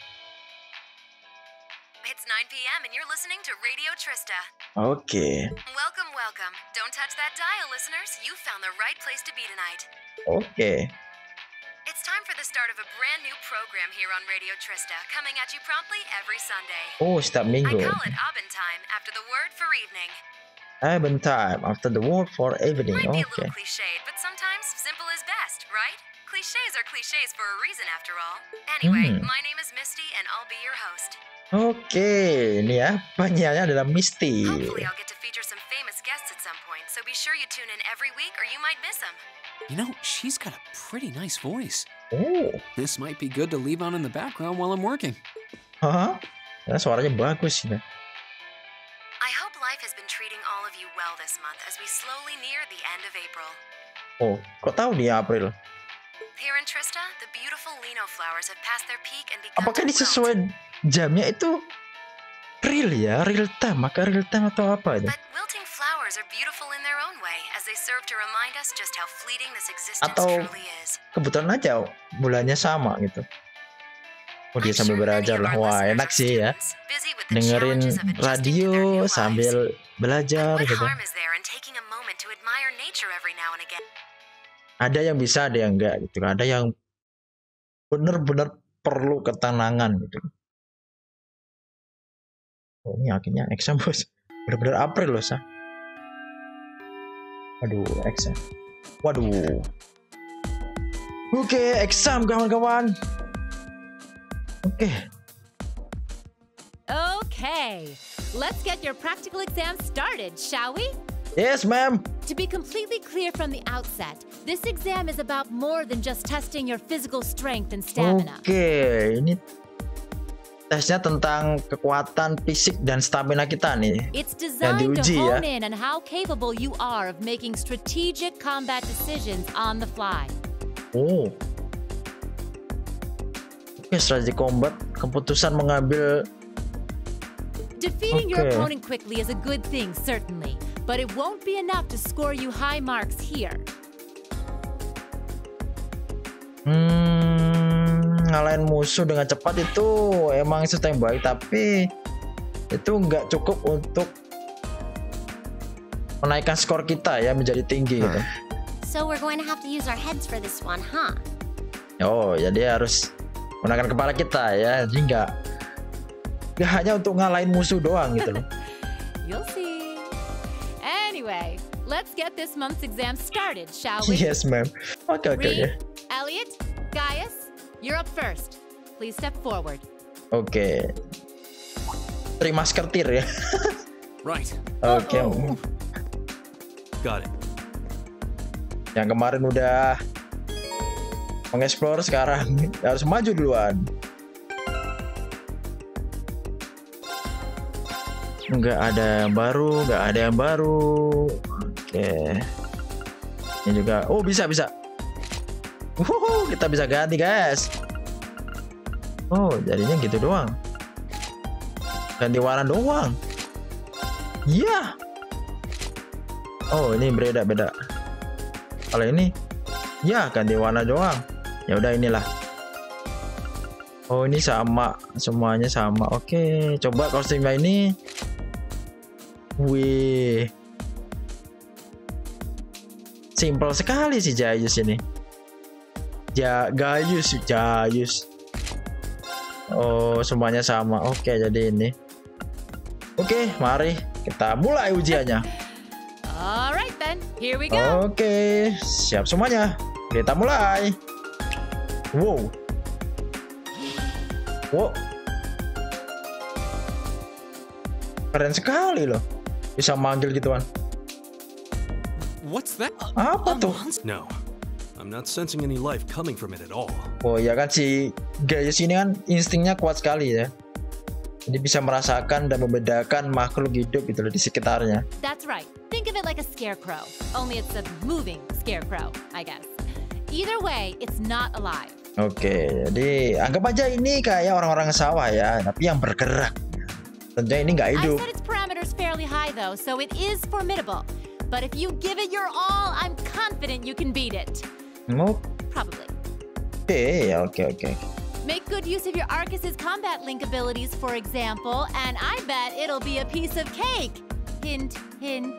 It's nine p m and you're listening to Radio Trista. Oke. Okay. Welcome, welcome. Don't touch that dial, listeners. You found the right place to be tonight. Oke. Okay. It's time for the start of a brand new program here on Radio Trista, coming at you promptly every Sunday. Oh, setiap minggu. I call it Abend time, after the word for evening. Abend time, after the word for evening. Might be a Okay. little cliched, but sometimes simple is best, right? Clichés are clichés for a reason, after all. Anyway, Hmm. my name is Misty, and I'll be your host. Oke, okay. Ini ya, penyanyinya adalah Misty. Hopefully I'll get to feature some famous guests at some point, so be sure you tune in every week or you might miss them. You know, she's got a pretty nice voice. Oh. This might be good to leave on in the background while I'm working. Hah? Ya, suaranya bagus ya. I hope life has been treating all of you well this month as we slowly near the end of April. Oh, kok tahu dia April? Here in Trista, the beautiful lino flowers have passed their peak and begun Apakah to ini sesuai wilt. jamnya itu real ya, real time, maka real time atau apa itu? But wilting flowers are beautiful in their own way as they serve to remind us just how fleeting this existence Atau truly is. kebetulan aja bulannya sama gitu. Oh dia I'm sambil sure many belajar of lah, our wah listeners enak are sih ya, students, busy with the dengerin challenges of adjusting to their radio new lives. sambil belajar What gitu. harm is there in taking a moment to admire nature every now and again? Ada yang bisa, ada yang enggak gitu. Ada yang benar-benar perlu ketenangan gitu. Oh ini akhirnya exam bos, benar-benar April loh sah. Aduh exam. Waduh. Oke okay, exam kawan-kawan. Oke. Okay. Okay, let's get your practical exam started, shall we? Yes, ma'am. To be completely clear from the outset, this exam is about more than just testing your physical strength and stamina. Oke, okay. Ini tesnya tentang kekuatan fisik dan stamina kita nih. It's designed to diuji, hone ya. in on how capable you are of making strategic combat decisions on the fly. Oh. Oke, okay, strategi combat, keputusan mengambil. Defeating your Okay. opponent quickly is a good thing, certainly, but it won't be enough to score you high marks here. Hmm, ngalahin musuh dengan cepat itu emang sesuatu yang baik, tapi itu nggak cukup untuk menaikkan skor kita ya menjadi tinggi gitu. So we're going to have to use our heads for this one, huh? Oh, jadi harus menggunakan kepala kita ya, jadi nggak nggak hanya untuk ngalahin musuh doang gitu loh. You'll see. Anyway, let's get this month's exam started, shall we? Yes, ma'am. Oke, oke, oke. Reed, Elliot, Gaius, you're up first. Please step forward. Oke. Terima skertir ya. Right. Oke. Got it. Yang kemarin udah mengeksplor, sekarang harus maju duluan. Nggak ada yang baru, nggak ada yang baru. Oke. Ini juga. Oh, bisa bisa. Wuhu, kita bisa ganti, guys. Oh, jadinya gitu doang. Ganti warna doang. Iya. Yeah. Oh, ini beda-beda. Kalau ini, ya ganti warna doang. Ya udah inilah. Oh, ini sama, semuanya sama. Oke, coba kostumnya ini. Wih, simple sekali sih Gaius ini. Ja, Gaius, Gaius. Oh, semuanya sama. Oke, jadi ini. Oke, mari kita mulai ujiannya. Alright then, here we go. Oke, siap semuanya. Kita mulai. Wow. Wow. Keren sekali loh. Bisa manggil gituan. What's that? Apa tuh? No, I'm not sensing any life coming from it at all. Oh ya kan, si Gaius ini kan instingnya kuat sekali ya. Jadi bisa merasakan dan membedakan makhluk hidup itu di sekitarnya. That's right. Think of it like a scarecrow. Only it's a moving scarecrow, I guess. Either way, it's not alive. Oke, jadi anggap aja ini kayak orang-orang sawah ya, tapi yang bergerak. Tentunya ini nggak I hidup. said its parameters fairly high though, so it is formidable. But if you give it your all, I'm confident you can beat it. Oke, Probably. oke, oke. Make good use of your Arcus's combat link abilities, for example, and I bet it'll be a piece of cake. Hint, hint.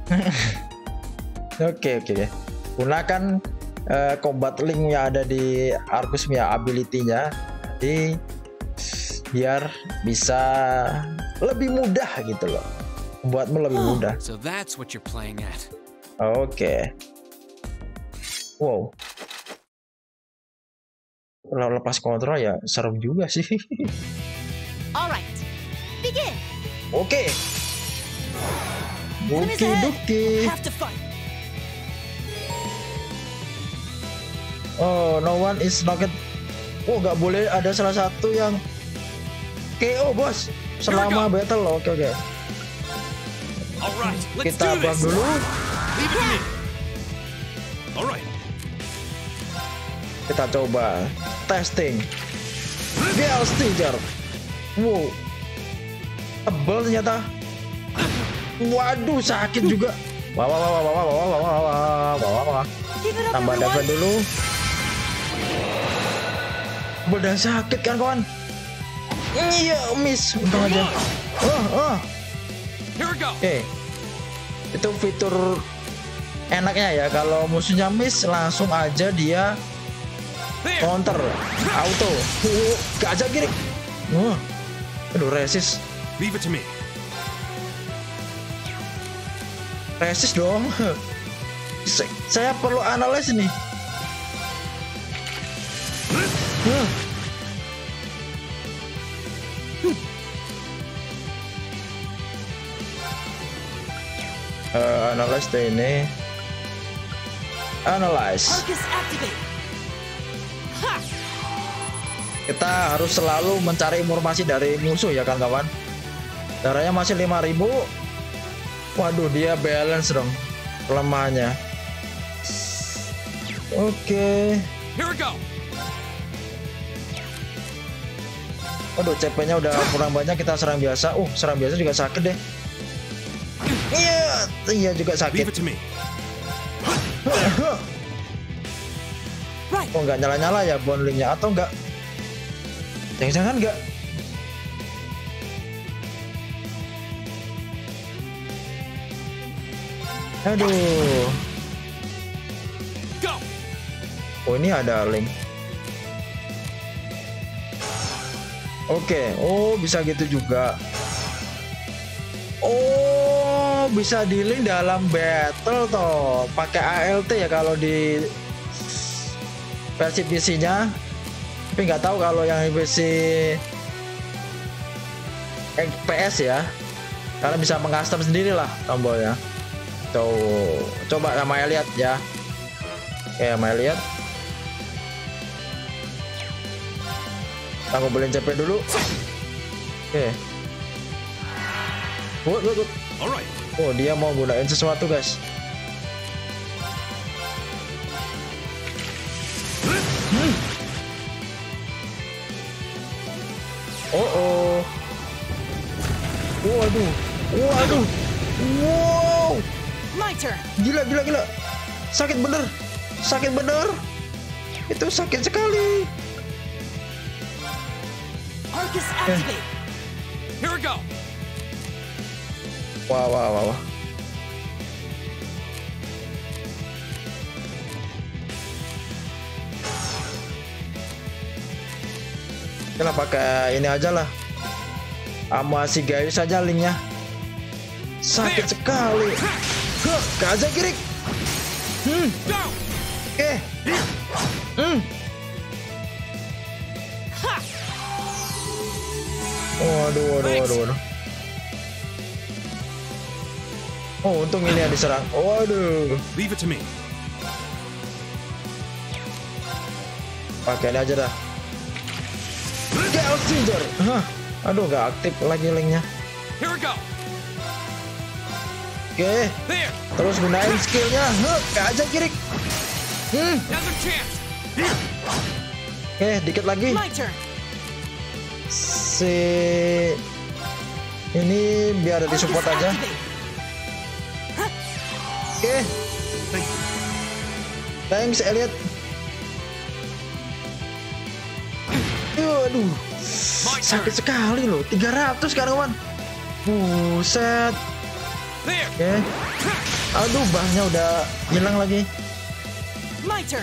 Oke, oke. Gunakan uh, combat link yang ada di Arcus Mia ability-nya. Jadi biar bisa lebih mudah gitu loh. Buatmu lebih mudah. So that's what you're playing at. Oke. Wow. Kalau lepas kontrol ya serem juga sih. Alright, begin. Oke. Enemies Oke, ahead. oke. Have to fight. Oh, no one is knocked. Oh, nggak boleh ada salah satu yang K O, bos. Selama battle. Oke, oke. Alright, let's Kita do buang this. dulu. Leave it to me. Alright. Kita coba testing. Biar Stinger. Wow. Tebal ternyata. Waduh, sakit juga. Wah, wah, wah, wah, wah, wah, wah, wah, wah, wah, wah. Keep it up, Tambah everyone. dapat dulu. Udah sakit kan kawan? Iya, miss. Untung aja. Oh, oh. Here we go. Oke. Itu fitur enaknya ya, kalau musuhnya miss langsung aja dia There. counter auto. Uh, gak aja gini. Uh. Aduh, resist. Leave it to me. Resist dong. Sa- Saya perlu analis nih. Uh. Uh, analyze deh ini. Analyze. Arcus activate. Ha! Kita harus selalu mencari informasi dari musuh ya kan kawan. Darahnya masih lima ribu. Waduh, dia balance dong kelemahannya. Oke. Here we go. Waduh, C P-nya udah kurang banyak, kita serang biasa. Uh, serang biasa juga sakit deh. Iya, iya juga Leave sakit. it to me. Right. Oh, nggak nyala-nyala ya bondlingnya atau enggak? Jangan-jangan enggak? Aduh. Go. Oh, ini ada link. Oke. Oh, bisa gitu juga. Oh, Oh, bisa di-link dalam battle toh. Pakai A L T ya kalau di versi P C-nya. Tapi nggak tahu kalau yang versi P S ya. Karena bisa mengcustom sendiri lah tombolnya. Tuh, coba sama Elliot ya. Oke, sama Elliot. Kita ngumpulin C P dulu. Oke. Good, good, good. Alright. Oh, dia mau gunain sesuatu, guys. Hmm. Oh, oh. Waduh. Waduh. Wow. My turn. Gila, gila, gila. Sakit bener. Sakit bener. Itu sakit sekali. Arcus activate. Here we go. Wah, wah, wah, wah. Kita pakai ini aja lah. Sama si Gaius saja linknya. Sakit sekali. Huh, Kaza Kirik. Hmm. Oke. Hmm. Waduh, waduh, waduh, waduh. Oh, untung ini yang diserang. Waduh. Leave it to me. Pakai ini aja dah. Chaos Caesar. Hah. Aduh, nggak aktif lagi linknya. Here we go. Oke. There. Terus gunain skillnya. Huh, Kaza Kirik. Hmm. Another chance. Oke, dikit lagi. My turn. Si ini biar di support Arcus aja. activate. Oke. Thanks, Elliot. Aduh. Sakit sekali loh. tiga ratus sekarang, man. Buset. There. Oke. Aduh, bahannya udah hilang lagi. My turn.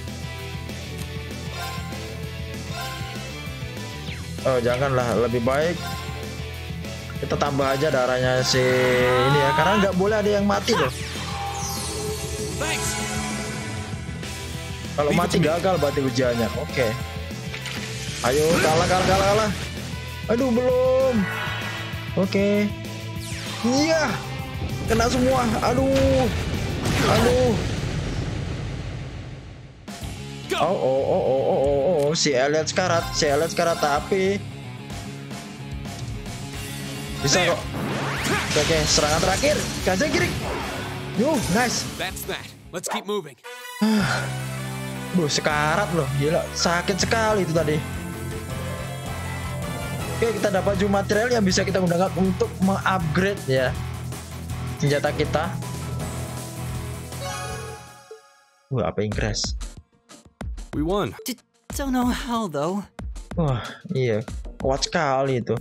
Oh, janganlah, lebih baik kita tambah aja darahnya si ini ya, karena nggak boleh ada yang mati loh. Thanks. Kalau mati gagal berarti ujiannya. Oke. Ayo, kalah, kalah, kalah, kalah. Aduh, belum. Oke. Iya. Kena semua. Aduh. Aduh. Oh, oh, oh, oh, oh, oh, oh. Si Elliot sekarat, si Elliot sekarat tapi bisa kok. Oke, oke, serangan terakhir. Kaza Kirik. Yuh, nice. That's that. Let's keep moving. Duh, sekarat loh, gila, sakit sekali itu tadi. Oke, kita dapat baju material yang bisa kita gunakan untuk mengupgrade ya senjata kita. Wah, apa yang crash? We won. D don't know how though. Wah, iya, kuat sekali itu.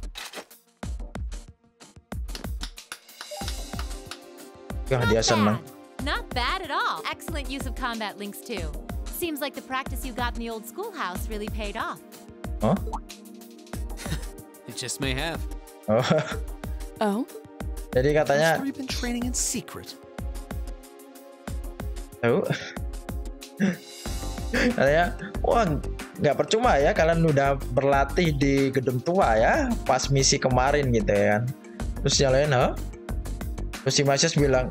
Ya, dia senang. Not bad at all. Excellent use of combat links too. Seems like the practice you got in the old schoolhouse really paid off. Oh? It just may have. Oh. Oh? Jadi katanya We've been training in secret. tahu. Katanya, wah, nggak percuma ya kalian udah berlatih di gedung tua ya pas misi kemarin gitu ya kan. Terus yang lain, huh? Terus si Masias bilang,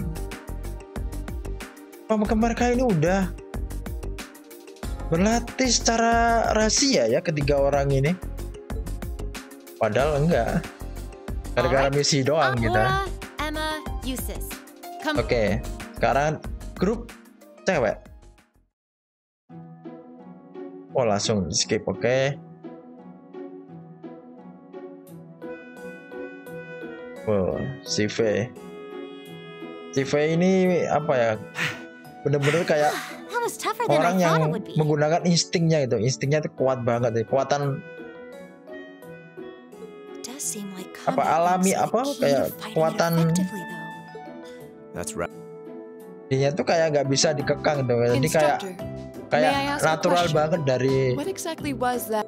oh, mereka ini udah berlatih secara rahasia ya ketiga orang ini. Padahal enggak. Gara-gara misi doang gitu. Aurora, Emma, Eustace. Come. Oke, sekarang grup cewek. Oh, langsung di skip, oke. Okay. Oh, si V. Si V ini apa ya? Bener-bener kayak That was tougher than orang I yang thought it would be. menggunakan instingnya gitu. Instingnya itu kuat banget, ya. Kekuatan Does seem like apa combat alami links are the apa key to kayak fighting it kekuatan effectively, though. That's right. dia tuh kayak nggak bisa dikekang gitu. Jadi kayak kayak may I ask a natural question? banget dari What exactly was that?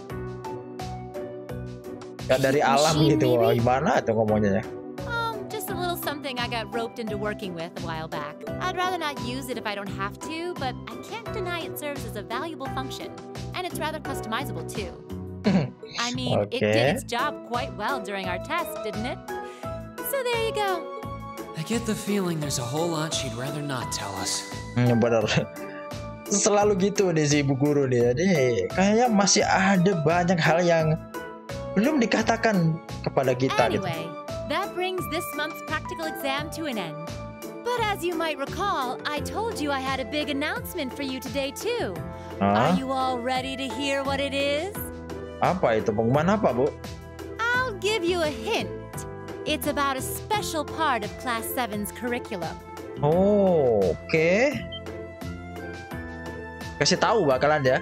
ya dari alam Machine, gitu. Wah, maybe? gimana tuh ngomongnya ya? Um, just a a little something I got roped into working with a while back. I'd rather not use it if I don't have to, but I can't deny it serves as a valuable function. And it's rather customizable too. I mean, Okay. it did its job quite well during our test, didn't it? So there you go. I get the feeling there's a whole lot she'd rather not tell us. Hmm, bener. Selalu gitu nih si ibu guru nih. Jadi kayaknya masih ada banyak hal yang belum dikatakan kepada kita gitu. Anyway, that brings this month's practical exam to an end. But as you might recall, I told you I had a big announcement for you today too. Hah? Are you all ready to hear what it is? Apa itu? Pengumuman apa, Bu? I'll give you a hint. It's about a special part of Class seven's curriculum. Oh, oke. Kasih tahu bakalan ya.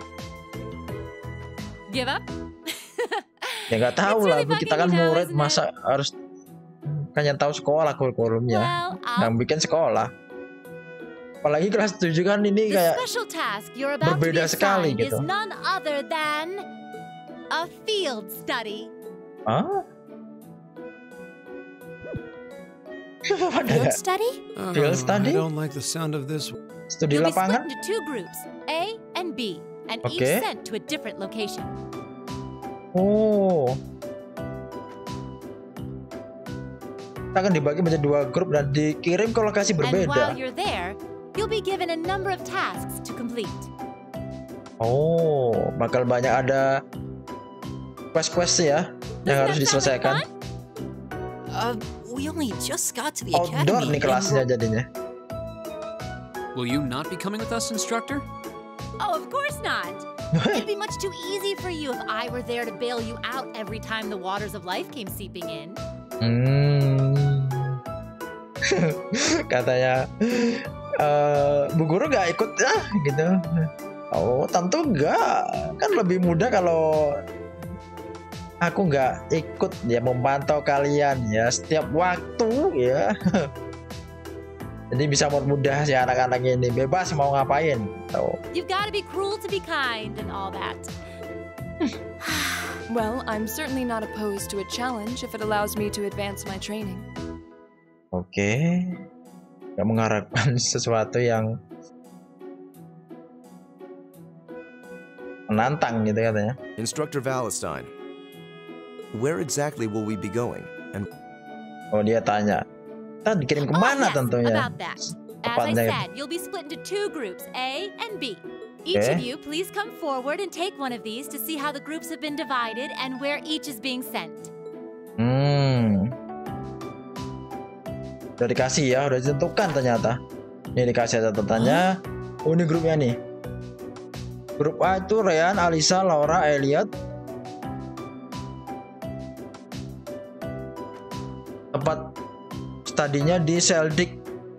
Give up? Ya nggak tahu It's lah, really Bu. Kita kan bugging you now, murid, isn't it? masa harus kan yang tahu sekolah kurikulumnya. Well, Yang I'll... bikin sekolah. Apalagi kelas tujuh kan ini The kayak special task you're about to be berbeda sekali assigned gitu. is none other than a field study. Hah? Apa ada? Field study? Field Oh, study? I don't like the sound of this. Studi You'll be split lapangan? into two groups, A and B, and each Okay. sent to a different location. Oh. Kita akan dibagi menjadi dua grup dan dikirim ke lokasi And while berbeda. you're there, you'll be given a number of tasks to complete. Oh, bakal banyak ada quest-quest ya yang harus Doesn't that sound like diselesaikan. fun? Uh, we only just got to the Outdoor academy. nih and kelasnya we're- jadinya. Will you not be coming with us, instructor? Oh, of course not. It'd be much too easy for you if I were there to bail you out every time the waters of life came seeping in. Hmm. Katanya eh Bu Guru nggak ikut ya gitu. Oh tentu nggak. Kan lebih mudah kalau aku nggak ikut ya, memantau kalian ya setiap waktu ya. Jadi bisa mempermudah si anak-anak ini, bebas mau ngapain. Tuh. You've got to be cruel to be kind and all that. Well, I'm certainly not opposed to a challenge if it allows me to advance my training. Oke, nggak mengharapkan sesuatu yang menantang gitu katanya. Instructor Valentine, where exactly will we be going? And Oh dia tanya, kita dikirim kemana oh, yes, tentunya? About that. As I Tepatnya. said, you'll be split into two groups, A and B. Each Okay. of you, please come forward and take one of these to see how the groups have been divided and where each is being sent. Hmm. Udah dikasih ya, udah ditentukan ternyata. Ini dikasih catatannya. Oh ini grupnya nih. Grup A itu Ryan, Alisa, Laura, Elliot. Tempat studinya di Seldik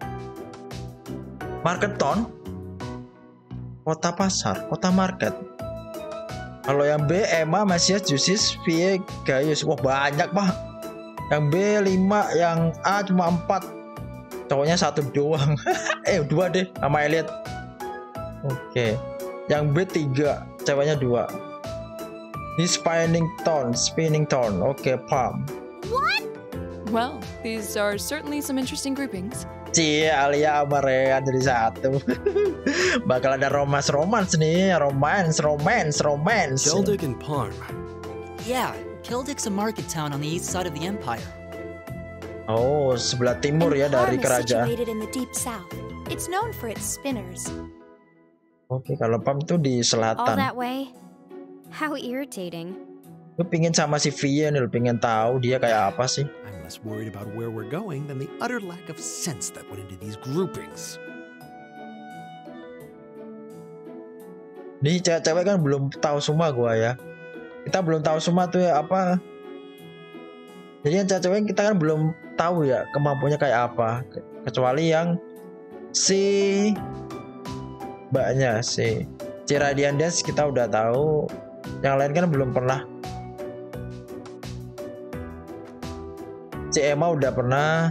Marketon, Kota Pasar, Kota Market. Kalau yang B, Emma, Masias, Jusis, Vie, Gaius. Wah banyak pak. Yang B lima, yang A cuma empat. Cowoknya satu doang. eh dua deh sama Elliot. Oke. Yang B tiga, ceweknya dua. Di Spinning Town, Spinning Town. Oke, paham. Well, these are certainly some interesting groupings. Cie, Alia sama Ryan jadi satu. Bakal ada romance-romance nih, romance, romance, romance. Keldic and Parm. Yeah, Keldic's a market town on the east side of the empire. Oh, sebelah timur ya dari Parm is kerajaan. situated in the deep south. It's known for its spinners. Oke, kalau Pam tuh di All selatan. that way? How irritating. Lu pingin sama si Vie nih, lu pingin tahu dia kayak apa sih? I'm less worried about where we're going than the utter lack of sense that went into these groupings. Nih cewek-cewek kan belum tahu semua gua ya. Kita belum tahu semua tuh ya apa. Jadi yang cewek-cewek kita kan belum tahu ya kemampuannya kayak apa. Kecuali yang si mbaknya si Ciradian Dance kita udah tahu. Yang lain kan belum pernah. Si Emma udah pernah.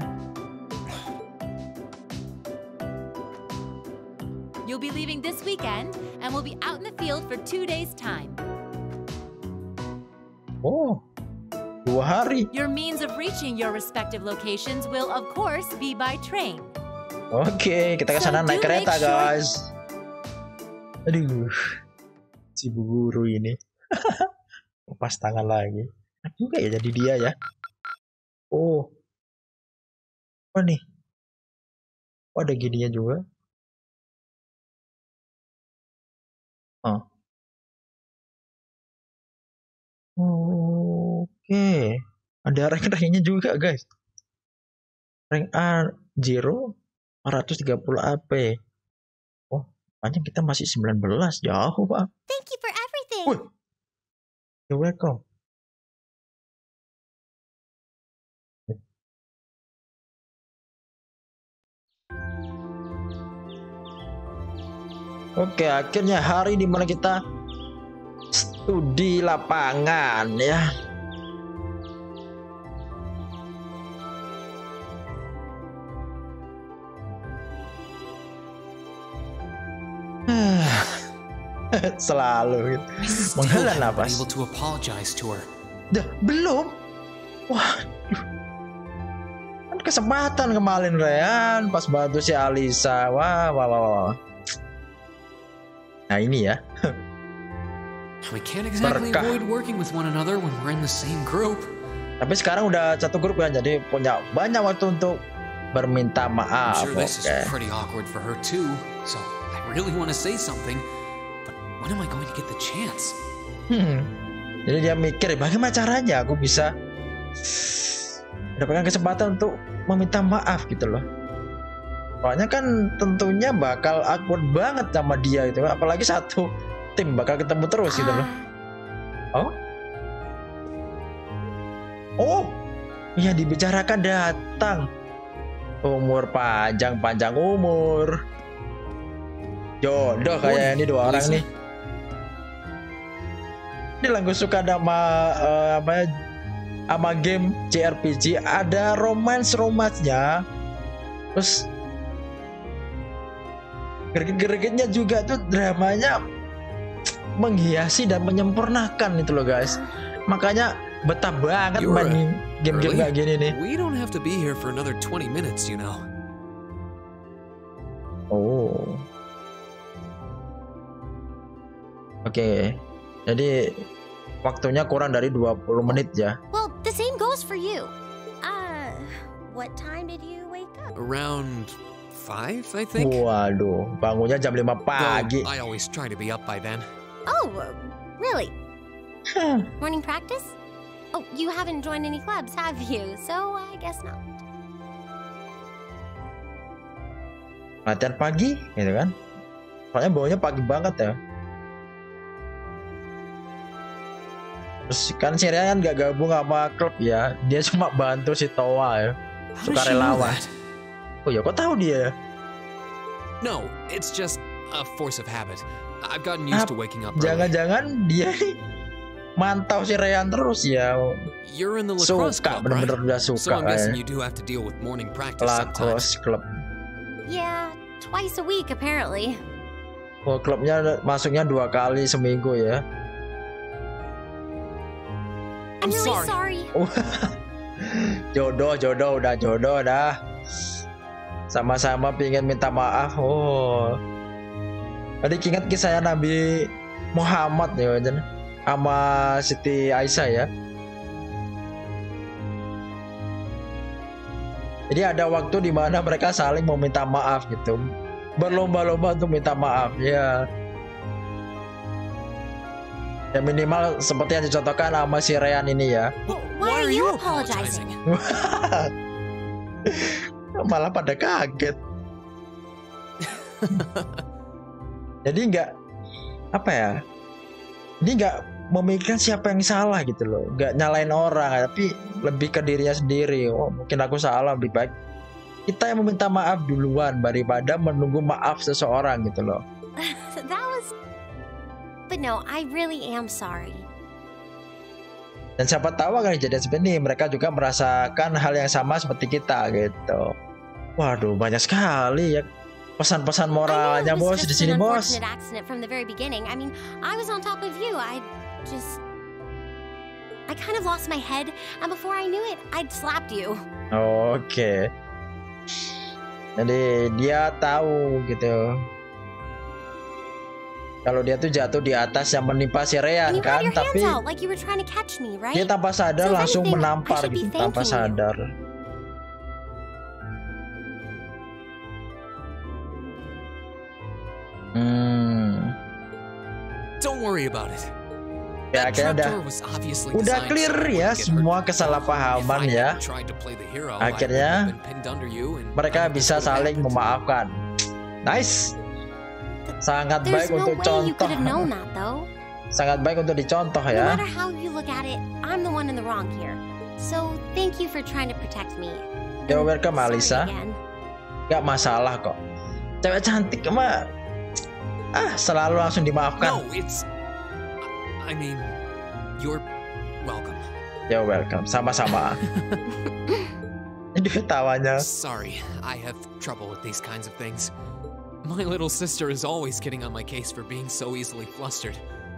You'll be leaving this weekend and we'll be out in the field for two days' time. Oh, dua hari. Your means of reaching your respective locations will of course be by train. Oke, kita ke sana So naik do kereta, make sure- guys. Aduh, si Bu Guru ini. Lepas tangan lagi. Enak juga ya jadi dia ya. Oh, apa nih? Oh, ada gininya juga. Oh. Oke, ada rank-ranknya juga, guys. Rank A zero empat ratus tiga puluh A P. Oh, makanya kita masih sembilan belas, jauh, Pak. Thank you for everything. Wih. You're welcome. Oke, akhirnya hari dimana kita studi lapangan ya. Selalu gitu. I still Menghela haven't been napas. able to apologize to her. Dah, belum? Wah, kan kesempatan kemarin Rehan pas bantu si Alisa. Wah, wah, wah, wah. Nah ini ya. We can't exactly Berkah. avoid working with one another when we're in the same group. Tapi sekarang udah satu grup ya, jadi punya banyak waktu untuk berminta I'm maaf. sure this is Oke. pretty awkward for her too, so I really want to say something, but when am I going to get the chance? Hmm. Jadi dia mikir bagaimana caranya aku bisa mendapatkan kesempatan untuk meminta maaf gitu loh. Soalnya kan tentunya bakal awkward banget sama dia gitu, apalagi satu tim bakal ketemu terus gitu loh. Oh, oh, yang dibicarakan datang. Umur panjang, panjang umur. Jodoh kayak ini dua orang Lisa. nih. Ini lagu suka sama eh, apa sama game J R P G, ada romance-romansnya. Terus greget-gregetnya juga tuh, dramanya menghiasi dan menyempurnakan itu loh guys. Makanya betah banget You're main game-game early. kayak gini nih. We don't have to be here for another twenty minutes, you know. Oh. Oke. Jadi waktunya kurang dari dua puluh menit ya. Well, the same goes for you. Uh, what time did you wake up? Around five, I think. Waduh, bangunnya jam lima pagi. Though I always try to be up by then. Oh, uh, really? Huh. Morning practice? Oh, you haven't joined any clubs, have you? So I guess not. Latihan pagi gitu kan. Soalnya bawanya pagi banget ya. Terus kan si Ryan gak gabung sama klub ya. Dia cuma bantu si Towa ya. How does she know Sukarelawan. that? Oh ya, kok tahu dia? No, it's just a force of habit. I've gotten used to waking up early. Jangan-jangan dia mantau si Ryan terus ya. You're in the lacrosse Suka, club, right? bener-bener udah So suka I'm guessing kayaknya. you do have to deal with morning practice sometimes. Lacrosse club. Yeah, twice a week apparently. Oh, klubnya masuknya dua kali seminggu ya. I'm I'm really sorry. sorry. Jodoh, jodoh, udah jodoh dah. Sama-sama pingin minta maaf. Oh. Tadi ingat kisahnya Nabi Muhammad ya, Jan. Sama Siti Aisyah ya. Jadi ada waktu di mana mereka saling meminta maaf gitu. Berlomba-lomba untuk minta maaf ya. Ya minimal seperti yang dicontohkan sama si Ryan ini ya. Why are you apologizing? Malah pada kaget. Jadi nggak apa ya? Ini nggak memikirkan siapa yang salah gitu loh. Nggak nyalain orang, tapi lebih ke dirinya sendiri. Oh mungkin aku salah, lebih baik kita yang meminta maaf duluan daripada menunggu maaf seseorang gitu loh. That was... But no, I really am sorry. Dan siapa tahu akan kejadian seperti ini, mereka juga merasakan hal yang sama seperti kita gitu. Waduh, banyak sekali ya pesan-pesan moralnya I know it was bos di just sini an bos. unfortunate accident from the very beginning. I mean, I was on top of you. I just... I kind of lost my head, and before I knew it, I'd slapped you. Oke. Okay. Jadi dia tahu gitu. Kalau dia tuh jatuh di atas yang menimpa si Ryan kan, tapi out, like you were trying to catch me, right? dia tanpa sadar So langsung anything, menampar gitu, tanpa sadar. Hmm. Don't worry about it. Ya akhirnya udah, udah clear ya semua kesalahpahaman ya. Akhirnya mereka bisa saling memaafkan. Nice. Sangat baik untuk contoh. Sangat baik untuk dicontoh ya. No matter how you look at it, I'm the one in the wrong here. So thank you for trying to protect me. You're welcome, Alisa. Gak masalah kok. Cewek cantik mah ah selalu langsung dimaafkan. No, it's I mean, you're welcome. You're welcome. Sama-sama. Aduh tawanya. Sorry, I have trouble with these kinds of things. My little sister is always getting on my case for being so easily flustered.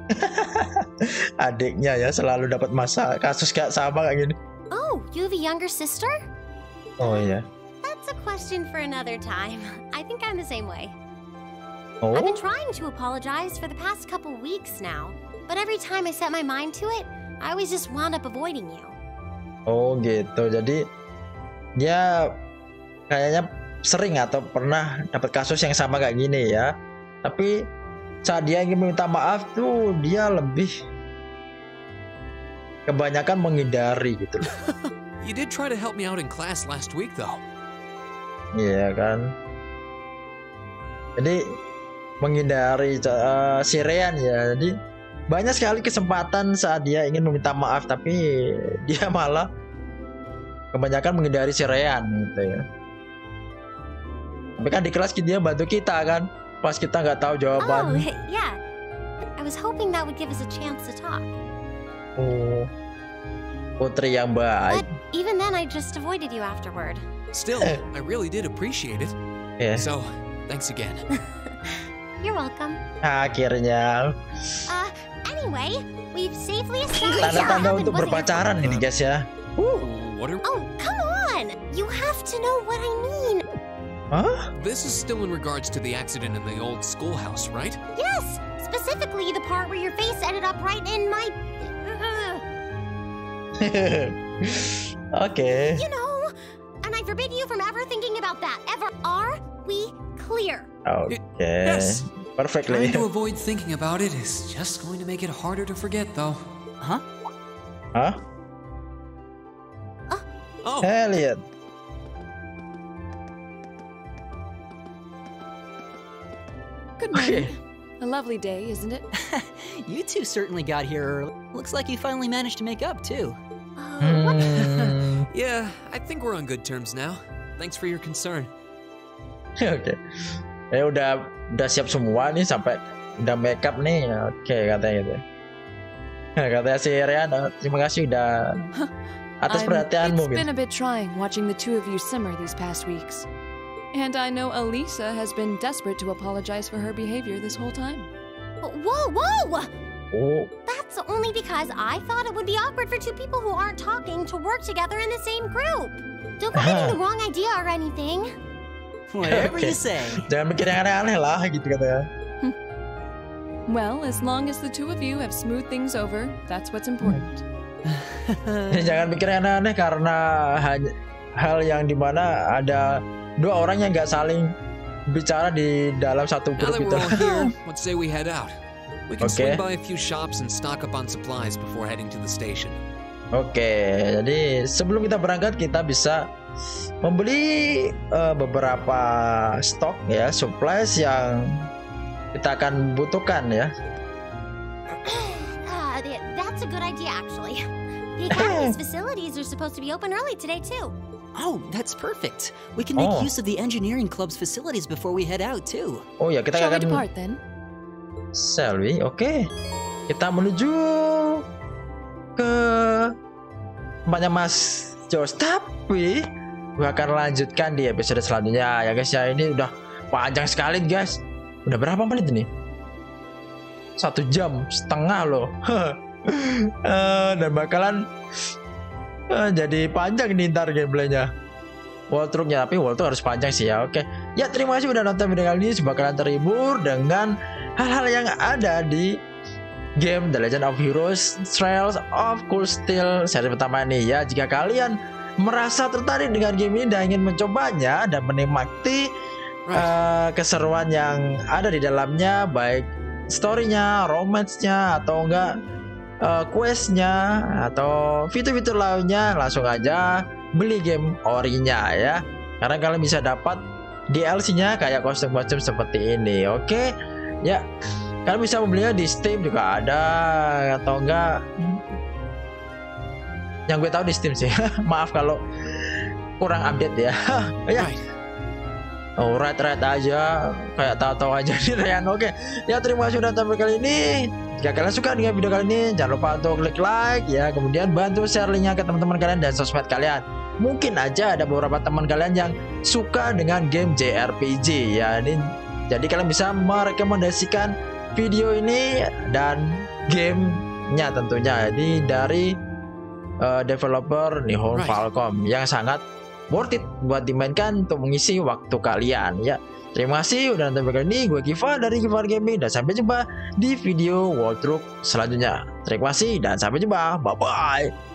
Adiknya ya selalu dapat masalah kasus kayak sama kayak gini. Oh, you have a younger sister? Oh iya. That's a question for another time. I think I'm the same way. Oh? I've been trying to apologize for the past couple weeks now, but every time I set my mind to it, I always just wound up avoiding you. Oh gitu. Jadi dia kayaknya sering atau pernah dapat kasus yang sama kayak gini ya. Tapi saat dia ingin meminta maaf tuh dia lebih kebanyakan menghindari gitu loh. You did try to help me out in class last week though. Iya kan. Jadi menghindari uh, si Ryan ya. Jadi banyak sekali kesempatan saat dia ingin meminta maaf tapi dia malah kebanyakan menghindari si Ryan gitu ya. Tapi kan di kelas dia bantu kita kan. Pas kita nggak tahu jawaban. Oh, yeah. I was hoping that would give us a chance to talk. Oh. Putri yang baik. But even then I just avoided you afterward. Still, I really did appreciate it. Yeah. So, thanks again. You're welcome. Akhirnya. Uh, anyway, we've safely established tanda-tanda untuk berpacaran ini guys ya. Uh, what are... Oh, come on! You have to know what I mean. Huh? This is still in regards to the accident in the old schoolhouse, right? Yes, specifically the part where your face ended up right in my... Okay. You know, and I forbid you from ever thinking about that ever. Are we clear? Okay. Yes. Perfectly. Trying to avoid thinking about it is just going to make it harder to forget, though. Huh? Huh? Uh, oh. Elliot. Good morning. A lovely day, isn't it? You two certainly got here early. Looks like you finally managed to make up, too. Hmm. Yeah, I think we're on good terms now. Thanks for your concern. Oke. Okay. Ya udah udah siap semua nih sampai udah make up nih. Oke, okay, katanya gitu. Katanya si Ryan, terima kasih udah atas perhatianmu. It's been a bit trying watching the two of you simmer these past weeks. And I know Alisa has been desperate to apologize for her behavior this whole time. Whoa, whoa! Oh. That's only because I thought it would be awkward for two people who aren't talking to work together in the same group. Don't go getting the wrong idea or anything. Whatever Okay. you say. Jangan mikir yang aneh-aneh lah gitu katanya. Well, as long as the two of you have smoothed things over, that's what's important. Jangan mikir yang aneh-aneh karena hanya hal yang dimana ada dua orang yang nggak saling bicara di dalam satu Now grup that itu. we're all here, let's say we head out. We can Okay. swing by a few shops and stock up on supplies before heading to the station. Oke, jadi sebelum kita berangkat kita bisa membeli uh, beberapa stok ya, supplies yang kita akan butuhkan ya. Uh, th- that's a good idea, actually. The Academy's facilities are supposed to be open early today, too. Oh, that's perfect. We can make Oh. use of the engineering club's facilities before we head out, too. Oh ya, kita Shall we akan depart then? Selvi, oke. Kita menuju ke tempatnya Mas Jos. Tapi gue akan lanjutkan di episode selanjutnya ya guys ya. Ini udah panjang sekali guys. Udah berapa menit ini? Satu jam setengah loh. uh, dan bakalan uh, jadi panjang nih ntar gameplaynya walkthrough-nya, tapi walkthrough harus panjang sih ya. Oke ya, terima kasih udah nonton video kali ini. Semoga kalian terhibur dengan hal-hal yang ada di game The Legend of Heroes Trails of Cold Steel seri pertama ini ya. Jika kalian merasa tertarik dengan game ini dan ingin mencobanya dan menikmati uh, keseruan yang ada di dalamnya, baik story-nya, romance-nya, atau enggak uh, quest-nya, atau fitur-fitur lainnya, langsung aja beli game ori-nya ya. Karena kalian bisa dapat D L C-nya kayak kostum-kostum seperti ini. Oke ya, kalian bisa membelinya di Steam juga ada, atau enggak yang gue tahu di Steam sih. Maaf kalau kurang update ya. Ya. Oh, right right aja, kayak tahu-tahu aja nih Ryan. Oke. Ya, terima kasih udah nonton kali ini. Jika kalian suka dengan video kali ini, jangan lupa untuk klik like ya, kemudian bantu share linknya ke teman-teman kalian dan sosmed kalian. Mungkin aja ada beberapa teman kalian yang suka dengan game J R P G ya. Ini jadi kalian bisa merekomendasikan video ini dan gamenya tentunya. Ini dari Uh, developer Nihon right. Falcom yang sangat worth it buat dimainkan untuk mengisi waktu kalian ya. Terima kasih udah nonton video ini. Gue Kiva dari Kiva Gaming dan sampai jumpa di video walkthrough selanjutnya. Terima kasih dan sampai jumpa. Bye bye.